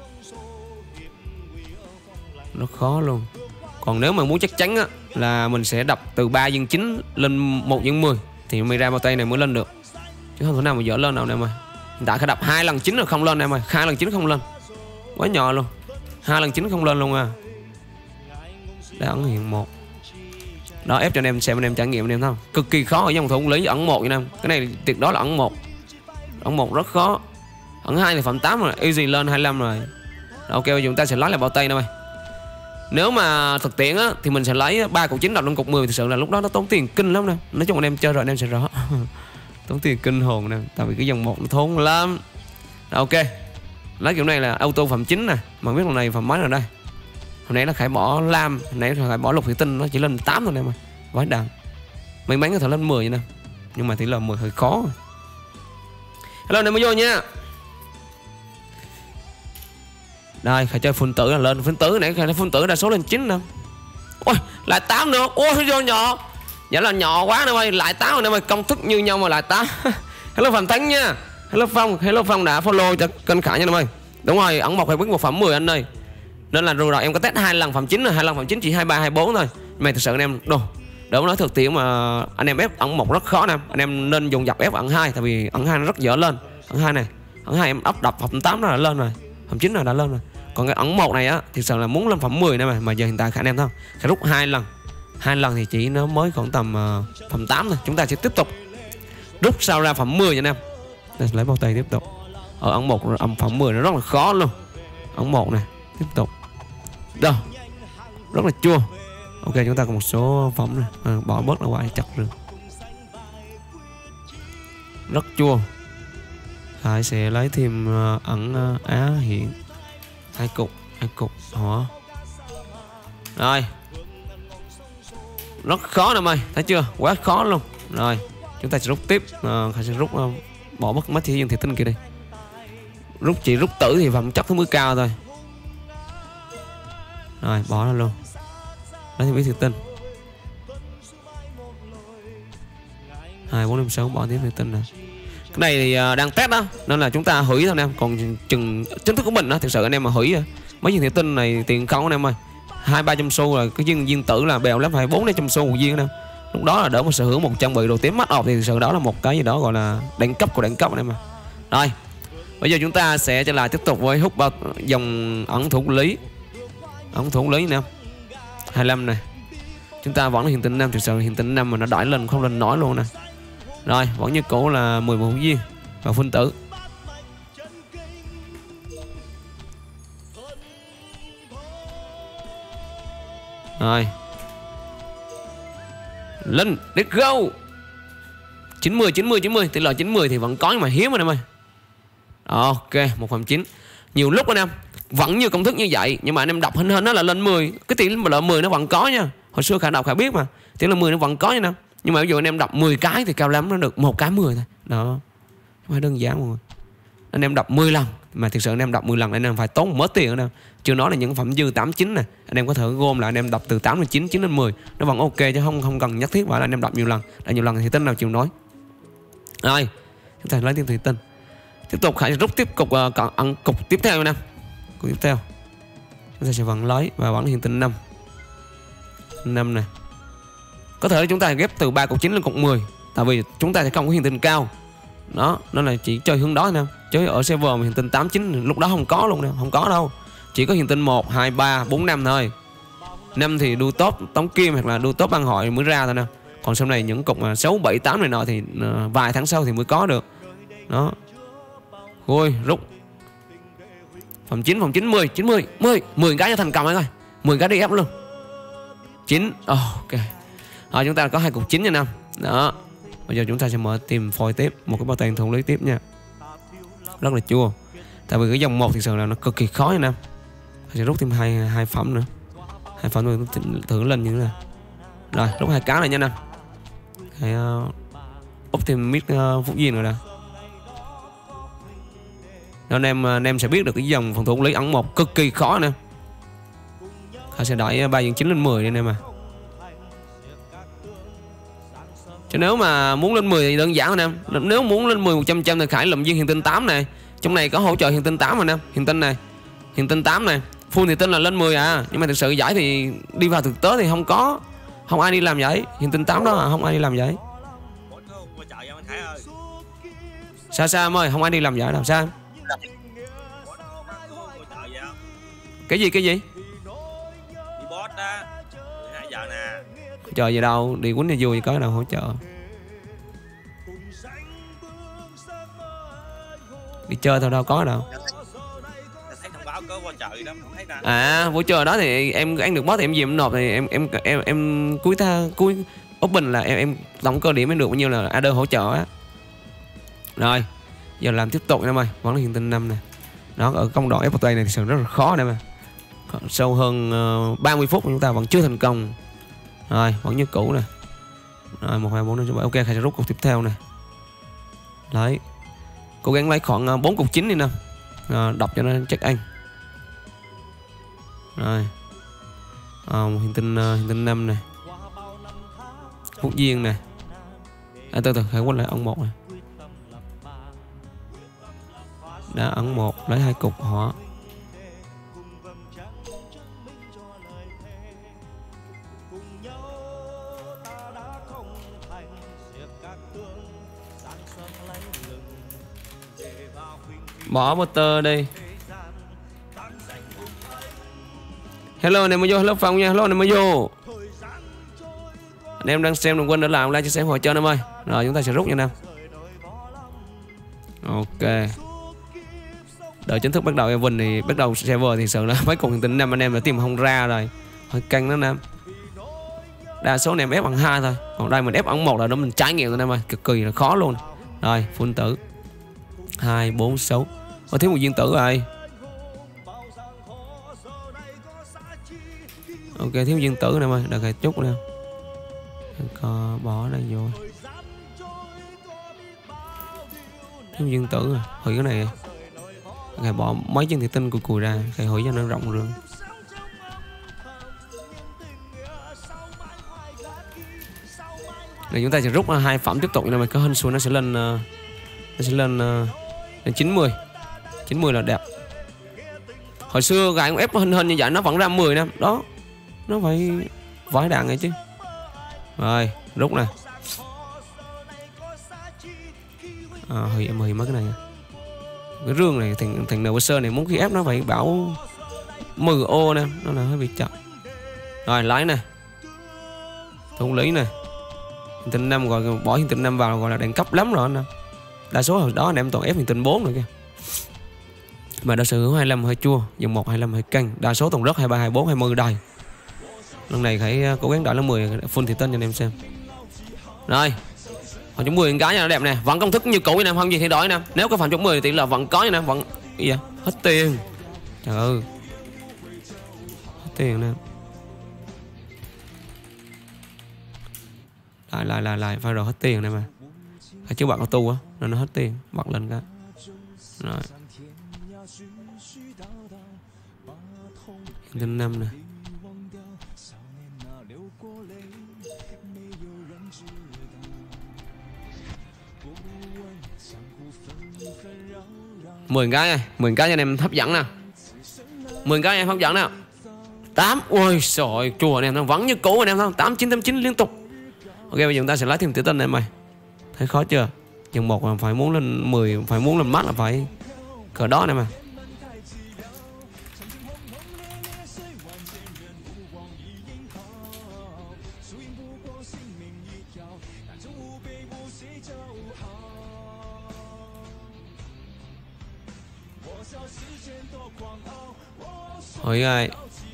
Nó khó luôn. Còn nếu mà muốn chắc chắn á, là mình sẽ đập từ ba dân chín lên một dân mười thì mới ra bao tay này mới lên được, chứ không thể nào mà dở lên nào nè mà. Hiện tại phải đập hai lần chín là không lên em ơi, hai lần chín không lên, quá nhỏ luôn, hai lần chín không lên luôn à. Đã ẩn hiện một đó, ép cho anh em xem, anh em trải nghiệm anh em thấy không, cực kỳ khó ở dòng thủ lý ẩn một nha em. Cái này tuyệt đối là ẩn một, ẩn một rất khó. Ẩn hai thì phẩm tám rồi, easy lên hai mươi lăm rồi. Ok, bây giờ chúng ta sẽ lấy lại bao tay nè mày. Nếu mà thực tiễn á thì mình sẽ lấy ba cục chín đập lên cục mười, thực sự là lúc đó nó tốn tiền kinh lắm nè. Nói chung anh em chơi rồi anh em sẽ rõ. Tốn tiền kinh hồn nè, tại vì cái dòng một nó thốn lắm. Rồi, ok. Lấy kiểu này là auto phẩm chín nè, mà biết lần này phẩm mấy rồi đây. Hồi nãy là Khải bỏ lam, hồi nãy là Khải bỏ lục thủy tinh, nó chỉ lên tám thôi nè mà. Vãi đàn. May mắn có thể lên mười vậy nè. Nhưng mà tỷ lệ mười hơi khó. Hello này mới vô nha. Đây, Khải chơi phun tử là lên phun tử nãy Khải phun tử đa số lên chín nè. Ôi, lại tám nữa. Ôi vô nhỏ. Vậy là nhỏ quá nè ơi, lại tám nè ơi, công thức như nhau mà lại tám. Hello Phạm Thắng nha. Hello Phong, hello Phong đã follow cho kênh Khải nha em ơi. Đúng rồi, ẩn một hay biết một phẩm mười anh ơi. Nên là rồi, rồi em có test hai lần phẩm chín rồi, hai lần phẩm chín chỉ hai mươi ba hai mươi bốn thôi. Mà thực sự anh em đồ. Để nói thực tiễn mà anh em ép ẩn một rất khó nè. Anh em nên dùng dập ép ẩn hai, tại vì ẩn hai nó rất dở lên. Ẩn hai này, ẩn hai em ấp đập phẩm tám nó đã lên rồi. Phẩm chín là đã lên rồi. Còn cái ẩn một này á thì sợ là muốn lên phẩm mười nè mà, mà giờ hiện tại khả anh em thấy không? Khả rút hai lần. Hai lần thì chỉ nó mới khoảng tầm uh, phẩm tám thôi. Chúng ta sẽ tiếp tục rút sao ra phẩm mười nha anh em. Đây, lấy bao tay tiếp tục. Ở ẩn một âm phẩm mười nó rất là khó luôn. Ẩn một này, tiếp tục. Đâu. Rất là chua. Ok, chúng ta có một số phẩm này, à, bỏ bớt ra ngoài chặt rồi. Rất chua. Khải sẽ lấy thêm uh, ẩn uh, á hiện hai cục, hai cục hỏa. Rồi. Rất khó nè mày, thấy chưa? Quá khó luôn. Rồi, chúng ta sẽ rút tiếp. À, Khải sẽ rút uh, bỏ mất mất thiên thì tinh kia đi. Rút chỉ rút tử thì phẩm chất thứ mới cao thôi. Rồi, bỏ ra luôn. Lấy thêm ít thiệt tinh. Hai bốn năm sáu bỏ tiếp thiệt tinh này. Cái này thì uh, đang test đó, nên là chúng ta hủy thôi anh em. Còn chừng chính thức của mình đó, thực sự anh em mà hủy mấy viên thiệt tinh này tiền không anh em ơi. Hai ba trăm xu rồi, cái viên viên tử là bèo lắm, phải bốn năm trăm xu một viên anh em. Lúc đó là đỡ một sở hữu một trang bị đồ tím mắt ọp thì thực sự đó là một cái gì đó gọi là đẳng cấp của đẳng cấp anh em mà. Rồi, bây giờ chúng ta sẽ trở lại tiếp tục với hút bao dòng ẩn thủ lý. Ẩn thủ lý nè. hai mươi lăm này. Chúng ta vẫn là hiện tinh năm, thực sự hiện tinh năm mà nó đẩy lên không lên nổi luôn nè. Rồi, vẫn như cũ là mười một viên và phun tử. Rồi. Lên, let's go. chín mươi chín mươi chín mươi, tỷ lệ chín mươi thì vẫn có nhưng mà hiếm anh em ơi. Ok, một phần chín. Nhiều lúc anh em vẫn như công thức như vậy nhưng mà anh em đọc hình hình nó là lên mười, cái tỷ lệ mười nó vẫn có nha. Hồi xưa Khải đọc Khải biết mà, tỷ lệ mười nó vẫn có nha anh em. Nhưng mà ví dụ anh em đọc mười cái thì cao lắm nó được một cái mười thôi. Đó. Không phải đơn giản mọi người. Anh em đọc mười lần mà thực sự anh em đọc mười lần anh em phải tốn một mớ tiền nữa. chưa nói là những phẩm dư tám chín nè, anh em có thể gom lại anh em đọc từ tám đến chín, chín đến mười nó vẫn ok, chứ không không cần nhất thiết phải là anh em đọc nhiều lần. Đã nhiều lần thì tin nào chịu nói. Rồi chúng ta lấy thêm thủy tinh, tiếp tục hãy rút tiếp cục uh, ẩn cục tiếp theo nha. Cục tiếp theo chúng ta sẽ vẫn lấy và vẫn hiện tinh năm năm này. Có thể chúng ta ghép từ ba cục chín lên cục mười, tại vì chúng ta sẽ không có hiện tinh cao đó, nó là chỉ chơi hướng đó nè, chứ ở server mà hiện tinh tám chín lúc đó không có luôn nè, không có đâu, chỉ có hiện tinh một, hai, ba, bốn, năm thôi. Năm thì đu top tống kim hoặc là đu top băng hội mới ra thôi nè, còn sau này những cục mà sáu, bảy, tám này nọ thì uh, vài tháng sau thì mới có được đó. Ôi rút phẩm chín, phẩm chín, mười, chín, mười, mười, mười cái cho thành công ấy coi, mười cái đi ép luôn. chín, oh, ok. Rồi chúng ta có hai cục chín nha năm. Đó. Bây giờ chúng ta sẽ mở tìm phôi tiếp, một cái bao tay thủ lý tiếp nha. Rất là chua. Tại vì cái dòng một thì sự là nó cực kỳ khó nha năm. Sẽ rút thêm hai hai phẩm nữa. Hai phẩm nữa thử lên như thế nào. Rồi, rút hai cá này nha năm. Hãy uh, úp thêm mít uh, Phúc Duyên rồi nè. Anh em anh em sẽ biết được cái dòng phòng thủ lý ẩn một cực kỳ khó nè. Họ sẽ đẩy ba chín lên mười đi anh em à. Chứ nếu mà muốn lên mười thì đơn giản anh em. Nếu muốn lên mười một trăm trăm thì Khải lầm viên hiện tinh tám này. Trong này có hỗ trợ hiện tinh tám rồi nè, hiện tinh này. Hiện tinh tám này, full hiện tinh là lên mười à, nhưng mà thực sự giải thì đi vào thực tế thì không có. Không ai đi làm vậy, hiện tinh tám đó à, không ai đi làm vậy. Sao sao em ơi, không ai đi làm vậy đâu sao? Cái gì cái gì? Chờ gì đâu, đi quýnh cho vui có cái nào hỗ trợ. Đi chơi thôi đâu có đâu. À, buổi trưa đó thì em anh được boss thì em gì em nộp thì em em em em cuối tha cuối open là em em tổng cơ điểm em được bao nhiêu là adder hỗ trợ á. Rồi, giờ làm tiếp tục em ơi, vẫn là hiện tinh năm này. Đó, ở công đoạn ép pê này thì sự rất là khó nè mà. Sâu hơn uh, ba mươi phút chúng ta vẫn chưa thành công. Rồi, vẫn như cũ nè. Rồi, một, hai, bốn, năm, sáu, bảy. Ok, Khải sẽ rút cục tiếp theo nè. Lấy. Cố gắng lấy khoảng uh, bốn cục chín đi nè. À, đọc cho nó check anh. Rồi. À, hiện tinh uh, hiện tinh năm này. Phúc Duyên này. À, từ từ, Khải quên lại ẩn một này. Đã ẩn một, lấy hai cục hỏa. Bỏ motor đi. Hello anh em mới vô, hello Phong nha, hello anh em mới vô. Anh em đang xem đừng quên để làm like chia sẻ ủng hộ cho anh em ơi. Rồi chúng ta sẽ rút nha anh em. Ok. Đợi chính thức bắt đầu Evan thì bắt đầu server thì sợ là mấy cục hiện tinh năm anh em đã tìm không ra rồi. Hơi căng đó anh em. Đa số anh em ép bằng hai thôi. Còn đây mình ép bằng một là đó mình trải nghiệm anh em ơi, cực kỳ là khó luôn. Rồi, full tử. hai, bốn, sáu. Có thiếu một viên tử rồi. Ok, thiếu viên tử nè em ơi, đợi chút nè. Có bỏ đây vô. Thiếu viên tử rồi, hủy cái này. Ngày bỏ mấy chân thủy tinh cùi cùi ra, cái hủy cho nó rộng rương. Này chúng ta sẽ rút hai phẩm tiếp tục nên mà có hình xuống nó sẽ lên nó sẽ lên lên chín mươi. chín mươi là đẹp. Hồi xưa gài cũng ép hình hình như vậy nó vẫn ra mười năm. Đó. Nó phải vãi đạn này chứ. Rồi, rút nè. À, hơi em hơi mất cái này. Cái rương này thành thành nờ sơ này muốn khi ép nó phải bảo mười ô nè, nó là hơi bị chậm. Rồi lái nè. Thủ lý nè. Hiện tinh năm gọi bỏ hiện tinh năm vào gọi là đẳng cấp lắm rồi anh. Đa số hồi đó anh em toàn ép hiện tinh bốn rồi kìa. Mà đa số hai lăm hơi chua, dòng một hai lăm hơi căng, đa số toàn rất hai ba hai bốn hai mươi đầy. Lần này phải cố gắng đợi nó mười full thị tinh cho anh em xem. Rồi. Phần chấm mười cái nha, nó đẹp nè, vẫn công thức như cũ nha em, không gì thay đổi nè. Nếu có phần chấm mười thì là vẫn có nha nè, vẫn gì vậy? Hết tiền. Trời ơi. Hết tiền nè. Lại lại lại lại phải rồi hết tiền này mà. Phải chứ bạn auto á nên nó hết tiền, bật lên cái. Rồi. Hiền tinh năm nè. mười cái này, mười cái cho anh em hấp dẫn nè. mười cái em hấp dẫn nè. tám. Ôi trời, chùa anh em nó vẫn như cũ anh em không? tám chín tám chín liên tục. Ok, bây giờ chúng ta sẽ lấy thêm tử tinh em mày. Thấy khó chưa? Chừng một là phải muốn lên mười, phải muốn lên mắt là phải cỡ đó này mà. Hỏi ai?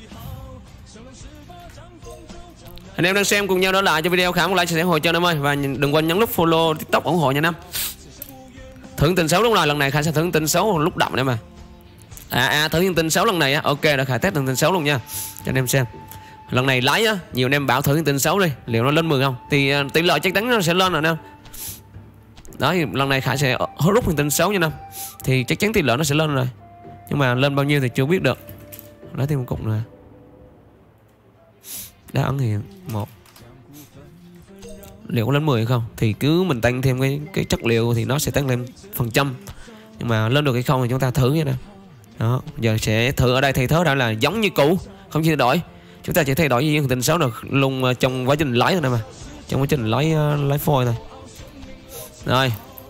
Anh em đang xem cùng nhau đó lại cho video Khải một like chia sẻ hồi cho em ơi, và đừng quên nhấn nút follow TikTok ủng hộ nha anh em. Thưởng tình xấu lúc nào lần này Khải sẽ thưởng tình xấu lúc động em mà. À à thưởng tình xấu lần này á, ok đã Khải test thưởng tình xấu luôn nha cho anh em xem. Lần này lái á, nhiều anh em bảo thưởng tình xấu đi, liệu nó lên mười không? Thì uh, tỷ lệ chắc chắn nó sẽ lên rồi nè. Đó thì lần này Khải sẽ rút thưởng tình xấu nha anh em. Thì chắc chắn tỷ lệ nó sẽ lên rồi. Nhưng mà lên bao nhiêu thì chưa biết được. Lấy thêm một cục nữa. Đá ấn hiện một. Liệu có lên mười hay không? Thì cứ mình tăng thêm cái cái chất liệu thì nó sẽ tăng lên phần trăm. Nhưng mà lên được hay không thì chúng ta thử nha nè. Đó, giờ sẽ thử ở đây thay thế đã là giống như cũ, không thay đổi. Chúng ta chỉ thay đổi những tình xấu được luôn trong quá trình lái thôi nè mà. Trong quá trình lái uh, lái phôi thôi. Rồi.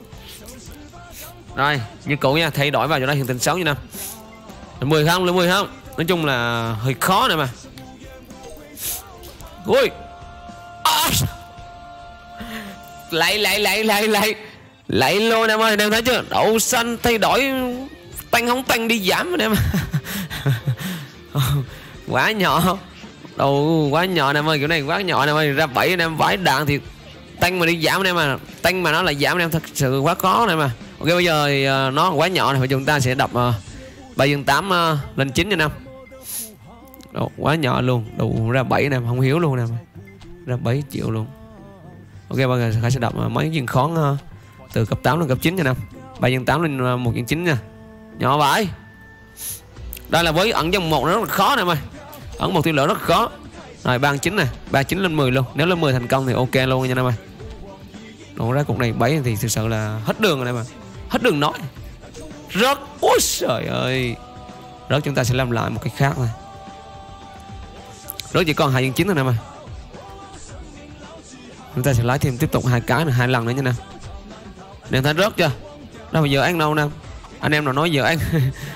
Rồi, như cũ nha, thay đổi vào cho nó hiện tình xấu như nè. Lên mười không? Lên mười không? Nói chung là hơi khó này mà. Ui à. Lại lại lại lại lại lại luôn em ơi, anh em thấy chưa? Đậu xanh thay đổi tăng không tăng đi giảm anh em. Quá nhỏ. Đầu quá nhỏ anh em ơi, kiểu này quá nhỏ anh em ơi. Ra bảy anh em vãi đạn thì tăng mà đi giảm anh em mà. Tăng mà nó là giảm anh em, thật sự quá khó này mà. Ok bây giờ thì uh, nó quá nhỏ này, chúng ta sẽ đập uh, ba dương tám uh, lên chín nha anh em. Độ, quá nhỏ luôn, đủ ra bảy nè, không hiếu luôn nè, ra bảy triệu luôn. Ok bây giờ Khải sẽ đập uh, mấy viên khón uh, từ cấp tám lên cấp chín nha nè, ba viên tám lên uh, một viên chín nha, nhỏ vãi. Đây là với ẩn dòng một nó rất là khó nè mày, ẩn một tỷ lệ rất khó. Rồi ba chín này, ba chín lên mười luôn, nếu lên mười thành công thì ok luôn nha nè mày. Độ ra cục này bảy thì thực sự là hết đường rồi nè mà, hết đường nói. Rớt, ôi trời ơi, rớt chúng ta sẽ làm lại một cái khác thôi. Rớt chỉ còn hai viên chín thôi nè mà. Chúng ta sẽ lấy thêm tiếp tục hai cái nữa, hai lần nữa nha nè. Nên thấy rớt chưa? Đâu bây giờ ăn đâu nè. Anh em nào nói giờ ăn.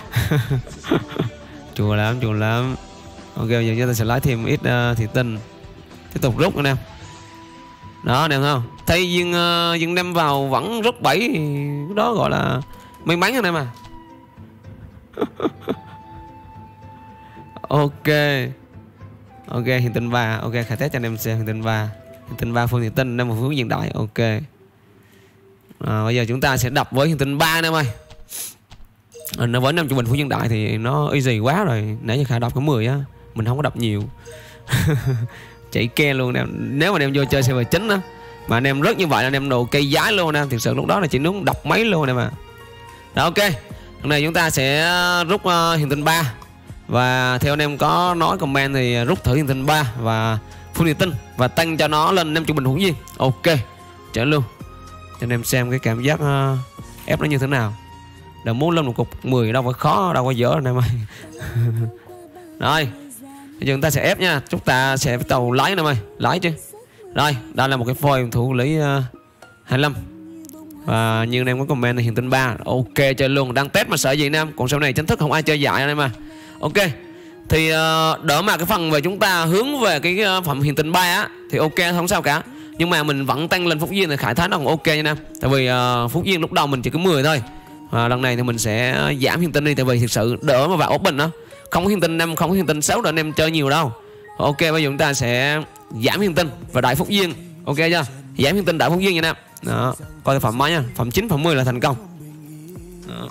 Chùa lắm, chùa lắm. Ok bây giờ chúng ta sẽ lấy thêm ít uh, thủy tinh. Tiếp tục rút anh em. Đó anh em thấy không? Thấy viên uh, viên đem vào vẫn rút bảy thì đó gọi là may mắn anh em à. Ok. Ok hiện tinh ba, ok Khải test cho anh em xem hiện tinh ba. Hiện tinh ba phương hiện tinh năm một hướng hiện đại, ok. À, bây giờ chúng ta sẽ đập với hiện tinh ba em ơi. À, nó với năm trung bình phú hiện đại thì nó easy quá rồi, nãy giờ Khải đọc có mười á, mình không có đập nhiều. Chạy ke luôn nè, nếu mà anh em vô chơi server chính á mà anh em rất như vậy là anh em đồ cây giá luôn nè, thực sự lúc đó là chỉ muốn đập mấy luôn nè mà. Rồi ok, lần này chúng ta sẽ rút uh, hiện tinh ba. Và theo anh em có nói comment thì rút thử hiện tinh ba và full hiện tinh và tăng cho nó lên năm trung bình hữu duyên. Ok, trở luôn cho anh em xem cái cảm giác uh, ép nó như thế nào. Đừng muốn lên một cục mười đâu phải khó, đâu có dở anh em ơi. Rồi, bây giờ chúng ta sẽ ép nha, chúng ta sẽ bắt đầu lái anh em ơi, lái chứ. Rồi, đây là một cái phôi thủ lý uh, hai mươi lăm. Và như anh em có comment là hiện tinh ba, ok chơi luôn, đang test mà sợ gì anh em, còn sau này chính thức không ai chơi dại anh em à. Ok, thì uh, đỡ mà cái phần về chúng ta hướng về cái uh, phẩm hiện tinh ba á thì ok không sao cả. Nhưng mà mình vẫn tăng lên phúc duyên thì Khải thấy nó còn ok nha anh em. Tại vì uh, phúc duyên lúc đầu mình chỉ có mười thôi. Và lần này thì mình sẽ giảm hiện tinh đi, tại vì thực sự đỡ mà vào open đó. Không có hiện tinh năm, không có hiện tinh sáu để anh em chơi nhiều đâu. Ok, bây giờ chúng ta sẽ giảm hiện tinh và đại phúc duyên. Ok chưa? Giảm hiện tinh đại phúc duyên nha anh em. Đó, coi phẩm mấy nha, phẩm chín, phẩm mười là thành công. Đó.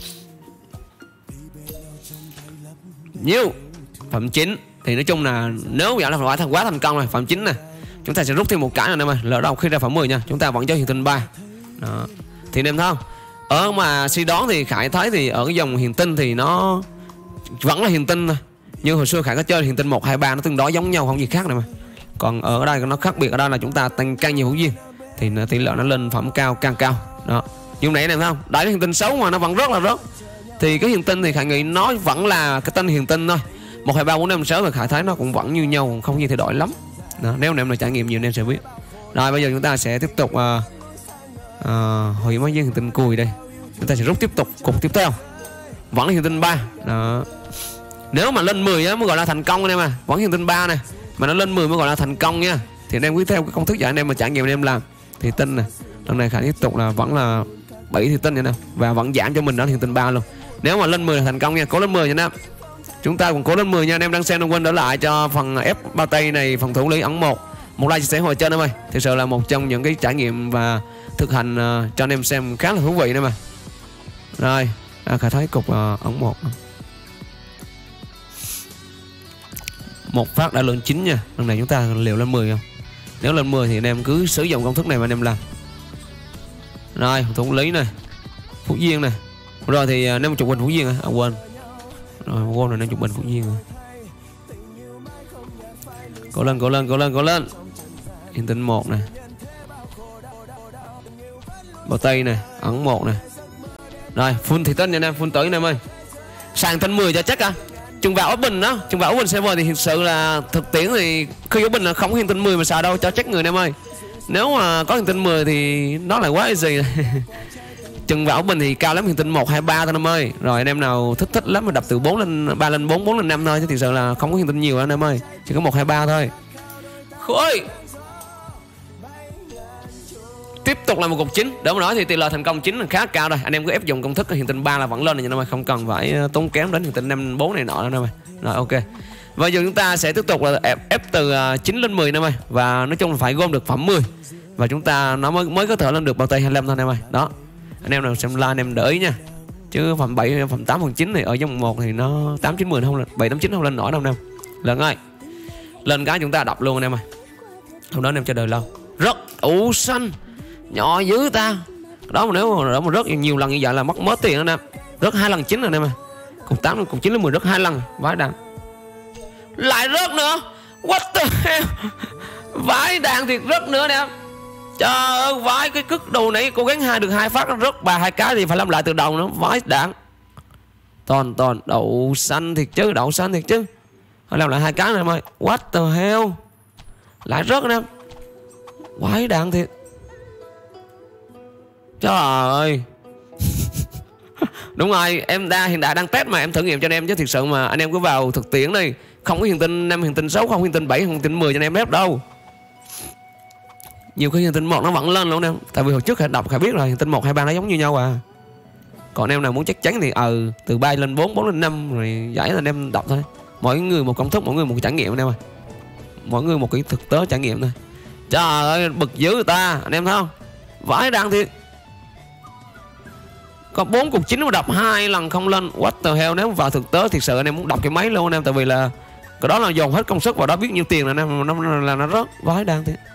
Nhiều phẩm chín thì nói chung là nếu giảm là phải thành quá thành công rồi. Phẩm chín này chúng ta sẽ rút thêm một cái nữa mà lỡ đâu khi ra phẩm mười nha, chúng ta vẫn cho hiện tinh ba. Đó. Thì anh em thấy không, ở mà suy đoán thì Khải thấy thì ở cái dòng hiện tinh thì nó vẫn là hiện tinh thôi, Như hồi xưa Khải có chơi hiện tinh một hai ba nó tương đối giống nhau, không gì khác này mà. Còn ở đây nó khác biệt ở đây là chúng ta tăng càng nhiều hữu duyên thì tỷ lệ nó lên phẩm cao càng cao đó. Nhưng nãy em thấy không, đấy hiện tinh xấu mà nó vẫn rất là rớt. Thì cái hiện tinh thì Khải nghĩ nó vẫn là cái tên hiện tinh thôi. Một hai ba bốn năm sáu thì Khải thấy nó cũng vẫn như nhau, không gì thay đổi lắm đó. Nếu em là trải nghiệm nhiều em sẽ biết. Rồi bây giờ chúng ta sẽ tiếp tục uh, uh, hủy mấy viên hiện tinh cùi đây. Chúng ta sẽ rút tiếp tục cục tiếp theo, vẫn là hiện tinh ba đó. Nếu mà lên mười á mới gọi là thành công anh em à. Vẫn hiện tinh ba này mà nó lên mười mới gọi là thành công nha. Thì anh em cứ theo cái công thức dạy anh em mà trải nghiệm anh em làm thì tinh này. Lần này Khải tiếp tục là vẫn là bảy thì tinh nha nè, và vẫn giảm cho mình đó hiện tinh ba luôn. Nếu mà lên mười là thành công nha, cố lên mười nha anh em. Chúng ta cũng cố lên mười nha anh em đang xem, đừng quên đỡ lại cho phần ép bao tay này, phần thủ lý ấn một một like chia sẻ hồi trên em ơi. Thực sự là một trong những cái trải nghiệm và thực hành uh, cho anh em xem khá là thú vị đấy mà. Rồi à, Khải thấy cục uh, ấn một một phát đã lên chín nha. Lần này chúng ta liệu lên mười không? Nếu lên mười thì anh em cứ sử dụng công thức này mà anh em làm. Rồi thủ lý này, Phú Duyên này. Rồi thì uh, nếu một chục bình Phú Duyên à, à quên. Rồi gôn rồi, nên chục bình Phú Duyên rồi. Cố lên, cố lên, cố lên, cố lên. Hiện tinh một này, bao tay này, ấn một này. Rồi full thị tinh nha anh em, full tử anh em ơi. Sàn tinh mười cho chắc à. Chừng vào Open đó, chừng vào Open server thì thực sự là thực tiễn thì khi Open là không có hiện tinh mười mà xài đâu, cho chắc người anh em ơi. Nếu mà có hiện tinh mười thì nó lại quá easy. Chừng vào mình thì cao lắm hiện tinh một hai ba thôi anh em ơi. Rồi anh em nào thích thích lắm mà đập từ bốn lên ba lên bốn, bốn lên năm thôi, chứ thực sự là không có hiện tinh nhiều anh em ơi, chỉ có một hai ba thôi. Khôi. Tiếp tục là một cục chín. Để mà nói thì tỷ lệ thành công chín là khá cao rồi. Anh em cứ ép dùng công thức hiện tinh ba là vẫn lên rồi anh em ơi, không cần phải tốn kém đến hiện tinh năm bốn này nọ anh em ơi. Rồi ok. Bây giờ chúng ta sẽ tiếp tục là ép, ép từ chín lên mười anh em ơi, và nói chung là phải gom được phẩm mười và chúng ta nó mới mới có thể lên được bao tay hai mươi lăm thôi anh em ơi. Đó. Anh em nào xem like anh em để ý nha. Chứ phẩm bảy, phẩm tám, phần chín này ở trong một thì nó tám chín mười không lên, bảy tám chín không lên nổi đâu anh em. Lần ơi. Lên cái chúng ta đập luôn anh em ơi. Hôm đó anh em chờ đợi lâu. Rất ủ xanh. Nhỏ dữ ta. Đó mà nếu mà, mà rất nhiều lần như vậy là mất mất tiền anh em. Rất hai lần chín rồi anh em ơi. Cục tám, cục chín lên mười rất hai lần, vãi đạn. Lại rớt nữa. What the hell. Vãi đạn thiệt rớt nữa nè. Trời ơi vãi, cái cức đầu nãy cố gắng hai được hai phát nó rớt ba hai cái thì phải làm lại từ đầu nữa, vãi đạn. Toàn toàn đậu xanh thiệt chứ, đậu xanh thiệt chứ. Phải làm lại hai cái này em ơi. What the hell. Lại rớt anh em. Vãi đạn thiệt. Trời ơi. Đúng rồi, em đã hiện tại đang test mà em thử nghiệm cho anh em, chứ thực sự mà anh em cứ vào thực tiễn đi, không có hiện tinh năm, hiện tinh sáu, không hiện tinh bảy, hiện tinh mười cho anh em ép đâu. Nhiều khi hiện tinh một nó vẫn lên luôn em. Tại vì hồi trước Khải đọc Khải biết là hiện tinh một hai ba nó giống như nhau à. Còn em nào muốn chắc chắn thì ờ từ ba lên bốn, bốn lên năm rồi giải là anh em đọc thôi. Mỗi người một công thức, mỗi người một trải nghiệm anh em ơi. Mỗi người một cái thực tế trải nghiệm thôi. Trời ơi bực dữ người ta, anh em thấy không? Vãi đang thiệt. Có bốn cục chín mà đập hai lần không lên. What the hell. Nếu vào thực tế thiệt sự anh em muốn đọc cái máy luôn anh em. Tại vì là cái đó là dồn hết công sức vào đó, biết nhiêu tiền là anh em, nó là nó rớt. Vãi đang thiệt.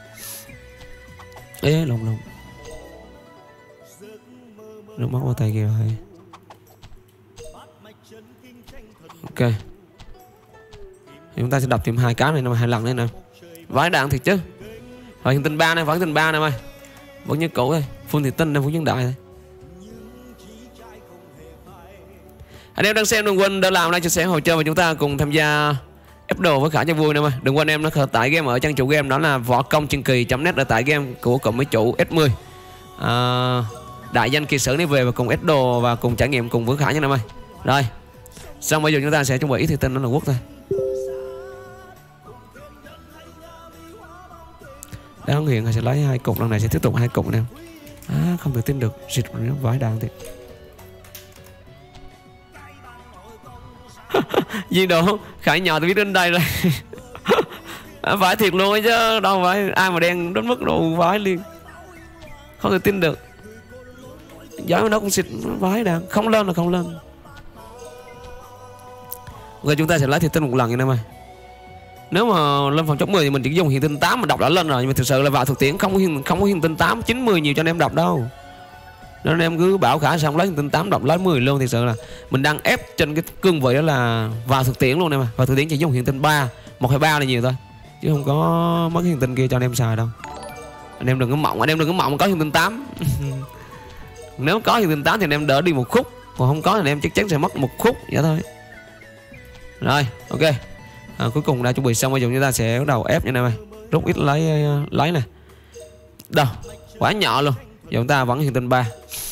Ê lùng lùng. Nước mắt vào tay kìa rồi. Ok. Thì chúng ta sẽ đập thêm hai cái này hai lần nữa nè. Vãi đạn thiệt chứ. Rồi hiện tinh ba này, vẫn hiện tinh ba này mày. Vẫn như cũ thôi, full thị tinh này, vẫn nhân đại thôi. Anh em đang xem đừng quên đỡ làm like, chia sẻ, hỗ trợ và chúng ta cùng tham gia ép đồ với Khải cho vui nè mày. Đừng quên em nó khởi tải game ở trang chủ game, đó là võ công truyền kỳ chấm net để tải game của cộng với chủ S mười. À, đại danh kỳ sử này về và cùng ép đồ và cùng trải nghiệm cùng với Khải nha em ơi. Rồi. Xong bây giờ chúng ta sẽ chuẩn bị thị tinh đó là quốc thôi. Đáng hiện sẽ lấy hai cục, lần này sẽ tiếp tục hai cục nè. À, không thể tin được, xịt nó vãi đạn thì. Gì đâu, Khải nhỏ tôi biết đến đây rồi. Vãi thiệt luôn ấy chứ, đâu phải ai mà đen đến mức độ vãi liền. Không thể tin được. Gió nó cũng xịt vãi đạn, không lên là không lên. Rồi chúng ta sẽ lấy thị tinh một lần nha em ơi. Nếu mà lên phòng chốt mười thì mình chỉ dùng hiện tinh tám mà đọc đã lên rồi, nhưng mà thực sự là vào thực tiễn không có hiện, không có hiện tinh tám chín mười nhiều cho anh em đọc đâu. Nên anh em cứ bảo Khả xong lấy hành tinh tám đọc lấy mười luôn. Thì sự là mình đang ép trên cái cương vị đó là vào thực tiễn luôn em. Vào thực tiễn chỉ dùng hiện tinh ba, một hay ba là nhiều thôi, chứ không có mất hiện tinh kia cho anh em xài đâu. Anh em đừng có mộng, anh em đừng có mộng có hiện tinh tám. Nếu có hiện tinh tám thì anh em đỡ đi một khúc, còn không có thì anh em chắc chắn sẽ mất một khúc vậy thôi. Rồi, ok. À, cuối cùng đã chuẩn bị xong, bây giờ chúng ta sẽ bắt đầu ép như này này. Rút ít lấy lấy này. Đâu, quá nhỏ luôn. Giờ chúng ta vẫn hiện tinh ba.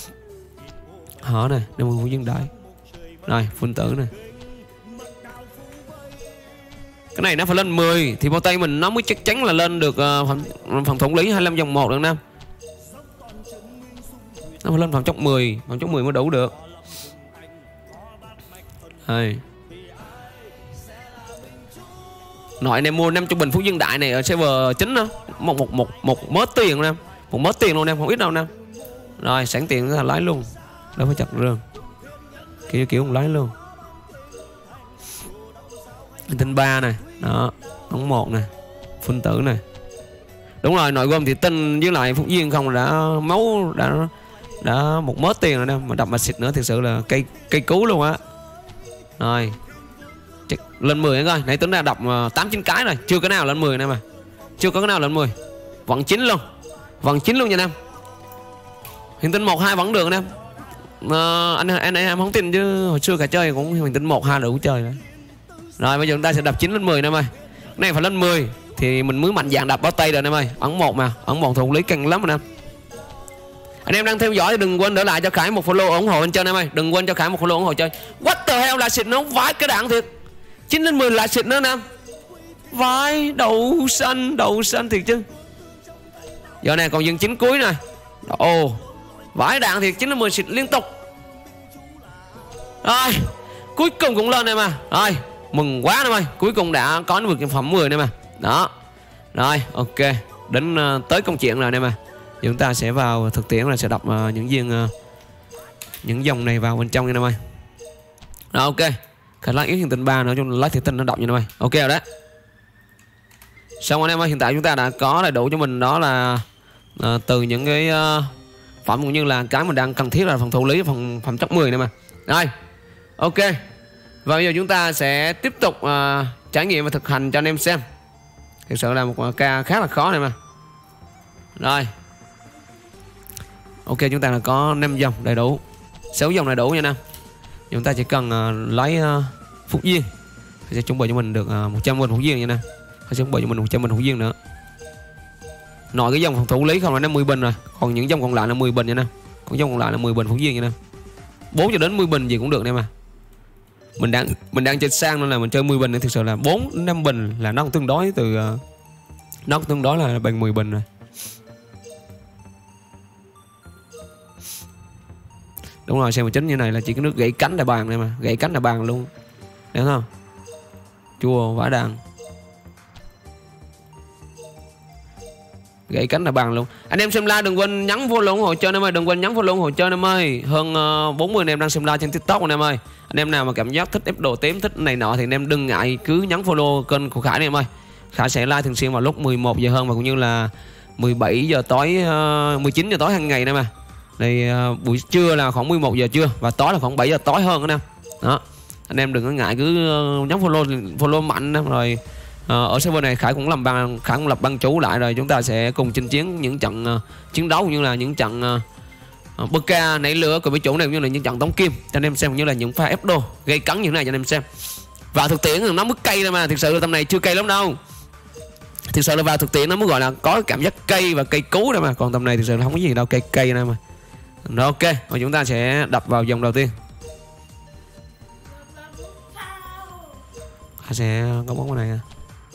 Hở này, năm mươi phút dân đại. Rồi, phun tử này. Cái này nó phải lên mười thì bao tay mình nó mới chắc chắn là lên được uh, phòng, phòng thống lý hai mươi lăm dòng một được năm. Nó phải lên phòng chốc mười, phòng chốc mười mới đủ được. Đây. Nội anh em mua năm trăm bình phút dân đại này ở server chính đó, một một một một mớ tiền em, một mớ tiền luôn em, không ít đâu em. Rồi sẵn tiền là lái luôn, đâu phải chặt rương, kiểu kiểu không lái luôn. Tinh ba này, đó, ống một này, phun tử này. Đúng rồi, nội gom thì tinh với lại phúc duyên không đã máu đã đã một mớ tiền rồi nè, mà đập mà xịt nữa thực sự là cây cây cứu luôn á. Rồi lên mười coi, nãy tính ra đọc tám chín cái rồi, chưa cái nào lên mười nè mà. Chưa có cái nào lên mười. Vẫn chín luôn. Vẫn chín luôn nha em. Hiện tinh một hai vẫn được nè. À, anh anh em không tin chứ hồi xưa cả chơi cũng hiện tinh một hai đủ chơi rồi. Rồi bây giờ chúng ta sẽ đập chín lên mười nè mày. Cái này phải lên mười thì mình mới mạnh dạn đập báo tay rồi nè mày. Ấn một mà, ấn một thủ lý căng lắm rồi nè. Anh em đang theo dõi thì đừng quên đỡ lại cho Khải một follow ủng hộ anh chơi em ơi. Đừng quên cho Khải một follow ủng hộ chơi. What the hell là xịt nó vãi cái đạn thiệt. chín lên mười lại xịt nữa nè. Vãi đậu xanh, đậu xanh thiệt chứ. Giờ này còn dừng chín cuối nè. Ồ, vãi đạn thiệt, chín lên mười xịt liên tục. Rồi, cuối cùng cũng lên em mà. Rồi, mừng quá em ơi. Cuối cùng đã có được cái phẩm mười này mà. Đó. Rồi, ok. Đến uh, tới công chuyện rồi em mà. Chúng ta sẽ vào thực tiễn là sẽ đọc uh, những viên uh, những dòng này vào bên trong nha em ơi. Rồi ok. Khả năng yếu hiện tinh ba nữa chung lấy thị tinh nó đọc như này. Ok rồi đấy. Xong anh em ơi, hiện tại chúng ta đã có đầy đủ cho mình đó là uh, từ những cái uh, phẩm cũng như là cái mình đang cần thiết là phần thủ lý, phần phẩm chất mười này mà. Rồi. Ok. Và bây giờ chúng ta sẽ tiếp tục uh, trải nghiệm và thực hành cho anh em xem. Thực sự là một ca khá là khó này mà. Rồi. Ok, chúng ta là có năm dòng đầy đủ, sáu dòng đầy đủ nha nam. Chúng ta chỉ cần uh, lấy uh, phúc duyên sẽ chuẩn bị cho mình được uh, một trăm bình phúc duyên nha nam. Sẽ chuẩn bị cho mình một trăm bình phúc duyên nữa. Nội cái dòng phòng thủ lý không là năm mươi bình rồi, còn những dòng còn lại là mười bình nha nam. Còn dòng còn lại là mười bình phúc duyên nha nam. bốn cho đến mười bình gì cũng được nè mà. Mình đang mình đang chơi sang nên là mình chơi mười bình nên thực sự là bốn đến năm bình là nó tương đối từ uh, nó tương đối là bằng mười bình rồi. Đúng rồi, xe mười chín như này là chỉ cái nước gãy cánh là bàn này mà, gãy cánh là bàn luôn. Thấy không? Chua vãi đàn. Gãy cánh là bàn luôn. Anh em xem like đừng quên nhấn follow ủng hộ chơi em ơi, đừng quên nhấn follow ủng hộ chơi em ơi. Hơn uh, bốn mươi anh em đang xem like trên TikTok anh em ơi. Anh em nào mà cảm giác thích ép đồ tím, thích này nọ thì anh em đừng ngại cứ nhấn follow kênh của Khải này em ơi. Khải sẽ like thường xuyên vào lúc mười một giờ hơn và cũng như là mười bảy giờ tối, uh, mười chín giờ tối hàng ngày nè mà. Đây uh, buổi trưa là khoảng mười một giờ trưa và tối là khoảng bảy giờ tối hơn anh em. Đó. Anh em đừng có ngại cứ uh, nhấn follow follow mạnh em rồi. Uh, ở server này Khải cũng làm ban Khải cũng lập ban chủ lại rồi, chúng ta sẽ cùng chinh chiến những trận uh, chiến đấu cũng như là những trận uh, uh, bơ ca nảy lửa của mấy chủ này cũng như là những trận tống kim cho anh em xem, cũng như là những pha ép đồ gây cấn như thế này cho anh em xem. Vào thực tiễn nó mức cây thôi mà, thực sự là tầm này chưa cây lắm đâu. Thực sự là vào thực tiễn nó mới gọi là có cảm giác cây và cây cứu đâu mà, còn tầm này thực sự là không có gì đâu, cây cây này mà. Rồi ok, và chúng ta sẽ đập vào dòng đầu tiên. Khải sẽ có bóng cái này à.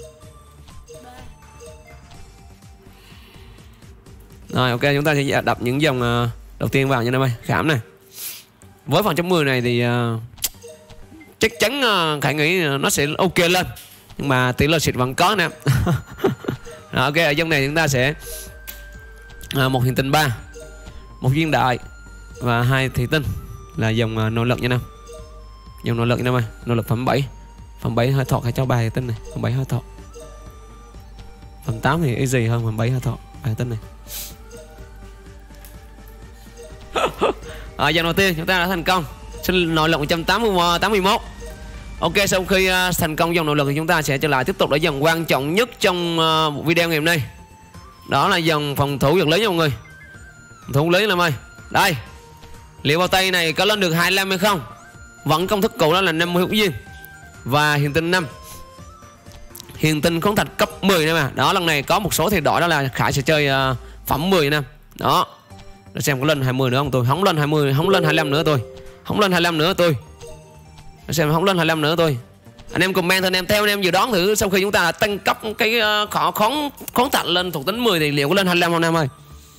Rồi ok, chúng ta sẽ đập những dòng uh, đầu tiên vào nha em ơi. Khảm này. Với phần chấm mười này thì uh, chắc chắn uh, Khải nghĩ nó sẽ ok lên. Nhưng mà tỷ lệ xịt vẫn có nè. Rồi ok, ở dòng này chúng ta sẽ uh, một hiện tinh ba, một viên đại và hai thị tinh là dòng uh, nội lực nha em. Dòng nội lực nha em ơi, nội lực phẩm bảy. Phẩm bảy hơi thọt hay cho ba thị tinh này, phẩm bảy hơi thọt. Phẩm tám thì easy hơn, phẩm bảy hơi thọt ba thị tinh này. À, dòng đầu tiên chúng ta đã thành công, sinh nội lực một trăm tám mươi mốt. Ok, sau khi uh, thành công dòng nội lực thì chúng ta sẽ trở lại tiếp tục để dòng quan trọng nhất trong uh, video ngày hôm nay. Đó là dòng phòng thủ vật lý nha mọi người. Phòng thủ vật lý là ơi. Đây. Liệu bao tay này có lên được hai mươi lăm hay không? Vẫn công thức cũ đó là năm mươi hữu duyên. Và hiền tinh năm. Hiền tinh khoáng thạch cấp mười nè mà. Đó, lần này có một số thay đổi, đó là Khải sẽ chơi uh, phẩm mười nè. Đó. Để xem có lên hai mươi nữa không tôi. Không lên hai mươi, không lên hai mươi lăm nữa tôi. Không lên hai mươi lăm nữa tôi. Để xem không lên hai mươi lăm nữa tôi. Anh em comment thôi anh em, theo anh em dự đoán thử sau khi chúng ta đã tăng cấp cái uh, khó khoáng khoáng thạch lên thuộc tính mười thì liệu có lên hai mươi lăm không anh em ơi.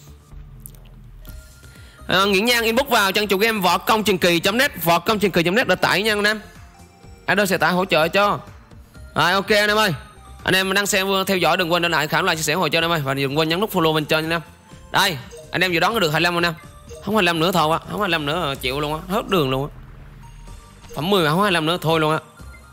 À, Nguyễn Nhan inbox vào trang chủ game võ công truyền kỳ chấm net, võ công truyền kỳ chấm net để tải nha anh em. Ai đó sẽ tải hỗ trợ cho. Rồi ok anh em ơi. Anh em đang xem theo dõi đừng quên để lại khám like chia sẻ hỗ trợ anh em ơi, và đừng quên nhấn nút follow bên trên anh em. Đây, anh em dự đoán có được hai mươi lăm không anh em? Không hai mươi lăm nữa thôi á, không hai mươi lăm nữa chịu luôn á, hết đường luôn á. Phẩm mười mà không hai mươi lăm nữa thôi luôn á.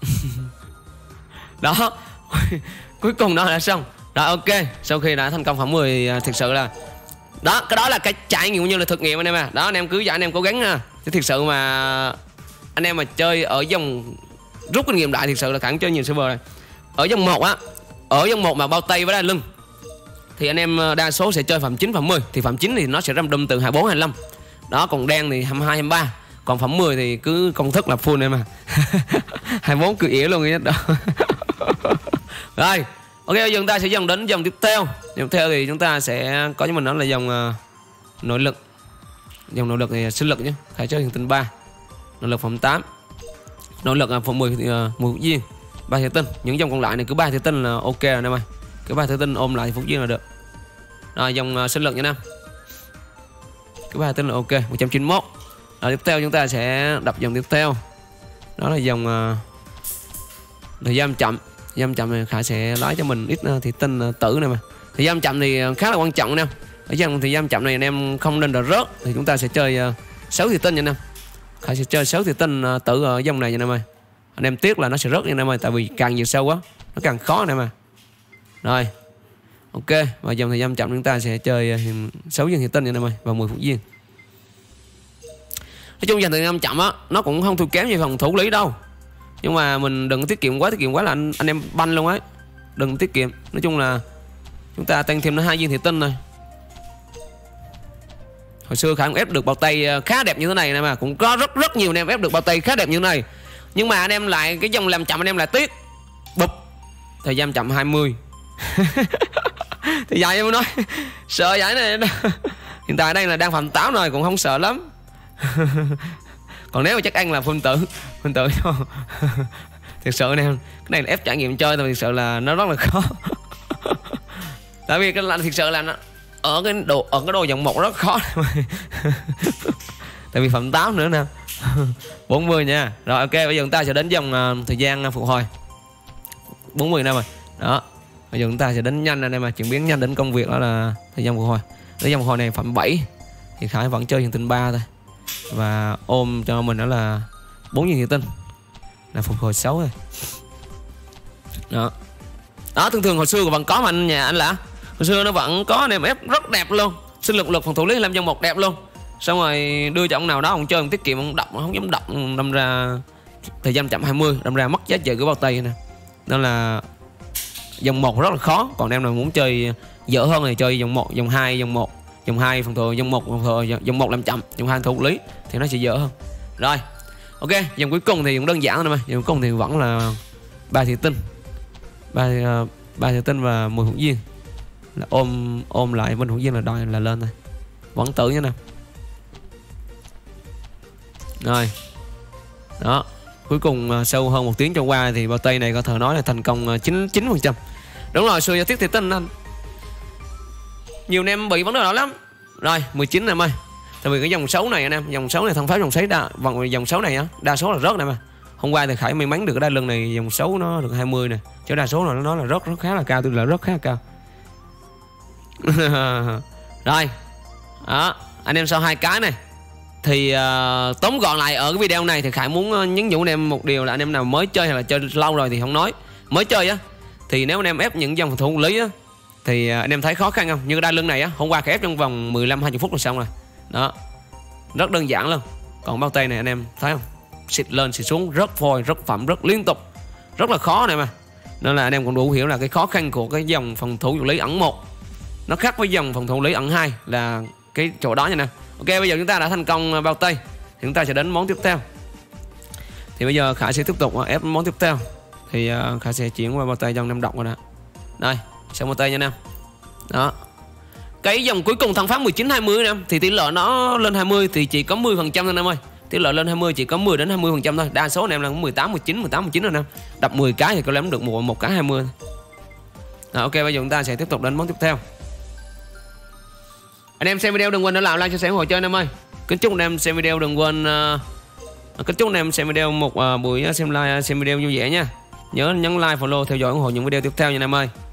Đó. Cuối cùng đó là xong. Rồi ok, sau khi đã thành công phẩm mười thực sự là đó, cái đó là cái trải nghiệm cũng như là thực nghiệm anh em à. Đó, anh em cứ dạy anh em cố gắng nha. Chứ thực sự mà anh em mà chơi ở dòng rút kinh nghiệm lại thực sự là khẳng chơi nhiều server này. Ở dòng một á, ở dòng một mà bao tay với đai lưng thì anh em đa số sẽ chơi phẩm chín, phẩm mười. Thì phẩm chín thì nó sẽ random từ hai mươi bốn, hai mươi lăm. Đó, còn đen thì hai mươi hai, hai mươi ba. Còn phẩm mười thì cứ công thức là full em à. hai mươi bốn cứ ỉa luôn hết đó. Rồi, ok, giờ chúng ta sẽ dòng đến dòng tiếp theo. Dòng tiếp theo thì chúng ta sẽ có cho mình đó là dòng uh, nội lực. Dòng nội lực thì sinh lực nhé. Khải chơi hiền tinh ba. Nội lực phẩm tám. Nội lực uh, phẩm mười thì uh, mười phút duyên. ba thể tinh. Những dòng còn lại này cứ ba thể tinh là ok rồi anh em ơi. Cứ ba thể tinh ôm lại thì phút duyên là được. Rồi dòng uh, sinh lực nha anh em. Cứ ba thể tinh là ok, một trăm chín mươi mốt. Rồi tiếp theo chúng ta sẽ đập dòng tiếp theo. Đó là dòng uh, thời gian chậm. Thời gian chậm này Khải sẽ lấy cho mình ít uh, thị tinh uh, tử này mà. Thời gian chậm thì khá là quan trọng nè. Ở trong thời gian chậm này anh em không nên là rớt thì chúng ta sẽ chơi uh, sáu thị tinh nha anh em. Khải sẽ chơi sáu thị tinh uh, tử ở dòng này nha anh em ơi. Anh em tiếc là nó sẽ rớt nha anh em ơi, tại vì càng nhiều sâu quá nó càng khó nè mà. Rồi. Ok, và dòng thời gian chậm chúng ta sẽ chơi uh, sáu viên thị tinh nha anh em ơi và mười phút viên. Nói chung dòng thời gian chậm á nó cũng không thua kém như phòng thủ lý đâu. Nhưng mà mình đừng tiết kiệm quá, tiết kiệm quá là anh, anh em banh luôn ấy. Đừng tiết kiệm. Nói chung là chúng ta tăng thêm nó hai viên thị tinh này. Hồi xưa Khải cũng ép được bao tay khá đẹp như thế này nè mà, cũng có rất rất nhiều anh em ép được bao tay khá đẹp như thế này. Nhưng mà anh em lại cái dòng làm chậm anh em lại tiếc. Bụp. Thời gian chậm hai mươi. Thì vậy em mới nói sợ vậy này. Hiện tại đây là đang phẩm tám rồi cũng không sợ lắm. Còn nếu mà chắc ăn là phun tử. Phun tử cho. Thực sự anh em, cái này là ép trải nghiệm chơi, thì thực sự là nó rất là khó. Tại vì cái là thực sự là nó ở cái đồ ở cái đồ dòng một rất khó. Tại vì phẩm tám nữa nè. bốn mươi nha. Rồi ok, bây giờ chúng ta sẽ đến dòng uh, thời gian phục hồi. bốn mươi năm rồi. Đó. Bây giờ chúng ta sẽ đến nhanh anh em mà, chuyển biến nhanh đến công việc đó là thời gian phục hồi. Thời gian phục hồi này phẩm bảy thì Khải vẫn chơi hiện tinh ba thôi. Và ôm cho mình đó là bốn viên hiện tinh là phục hồi sáu thôi. Đó. Đó, thường thường hồi xưa vẫn có mà anh nhà anh là hồi xưa nó vẫn có anh em ép rất đẹp luôn. Sinh lực lực phòng thủ lý làm trong một đẹp luôn. Xong rồi đưa cho ông nào đó ông chơi ông tiết kiệm ông đập không dám đập, đâm ra thời gian chậm hai mươi, đâm ra mất giá trị của bao tay nè. Nên là dòng một rất là khó. Còn em nào muốn chơi dở hơn thì chơi dòng một, dòng hai, dòng một, dòng hai phòng thủ, dòng một phòng thủ, dòng một làm chậm, dòng hai thủ lý thì nó sẽ dở hơn. Rồi. Ok, dòng cuối cùng thì cũng đơn giản thôi mà. Dòng cuối cùng thì vẫn là ba thị tinh. ba ba thị tinh và mười hữu duyên. Là ôm ôm lại bên hữu duyên là đòi là lên thôi. Vẫn tử nha nè. Rồi. Đó. Cuối cùng sau hơn một tiếng trôi qua thì bao tay này có thể nói là thành công chín mươi chín phần trăm. Đúng rồi, xưa giao tiếp thị tinh anh. Nhiều anh em bị vấn đề đó lắm. Rồi, mười chín em ơi. Tại vì cái dòng sáu này anh em, dòng sáu này thằng pháp dòng sáu đa, vòng dòng sáu này á, đa số là rớt này mà. Hôm qua thì Khải may mắn được cái đai lưng này dòng sáu nó được hai mươi nè, chứ đa số là nó nói là rất rất khá là cao, tức là rất khá là cao. Rồi. Đó, anh em sau hai cái này thì uh, tóm gọn lại ở cái video này thì Khải muốn uh, nhấn nhủ anh em một điều là anh em nào mới chơi hay là chơi lâu rồi thì không nói. Mới chơi á thì nếu anh em ép những dòng phòng thủ lý á thì uh, anh em thấy khó khăn không? Như cái đai lưng này á, hôm qua Khải ép trong vòng mười lăm hai mươi phút là xong rồi. Đó. Rất đơn giản luôn. Còn bao tay này anh em thấy không, xịt lên xịt xuống, rất phôi, rất phẩm, rất liên tục, rất là khó này mà. Nên là anh em cũng đủ hiểu là cái khó khăn của cái dòng phòng thủ vật lý ẩn một nó khác với dòng phòng thủ vật lý ẩn hai là cái chỗ đó nha nè. Ok, bây giờ chúng ta đã thành công bao tay thì chúng ta sẽ đến món tiếp theo. Thì bây giờ Khải sẽ tiếp tục ép món tiếp theo. Thì uh, Khải sẽ chuyển qua bao tay dòng năm độc rồi nè. Đây, xong bao tay nha anh em. Đó. Cái dòng cuối cùng thằng Pháp mười chín hai mươi em, thì tỷ lệ nó lên hai mươi thì chỉ có mười phần trăm thôi em ơi. Tỷ lệ lên hai mươi chỉ có mười đến hai mươi phần trăm thôi. Đa số anh em là mười tám, mười chín, mười tám, mười chín rồi nè. Đập mười cái thì có lẽ được một một cái hai mươi. Đó, ok, bây giờ chúng ta sẽ tiếp tục đến món tiếp theo. Anh em xem video đừng quên để làm like, chia sẻ, ủng hộ chơi anh em ơi. Kính chúc anh em xem video đừng quên uh, kính chúc anh em xem video một uh, buổi xem like xem video vui vẻ nha. Nhớ nhấn like, follow, theo dõi, ủng hộ những video tiếp theo nha anh em ơi.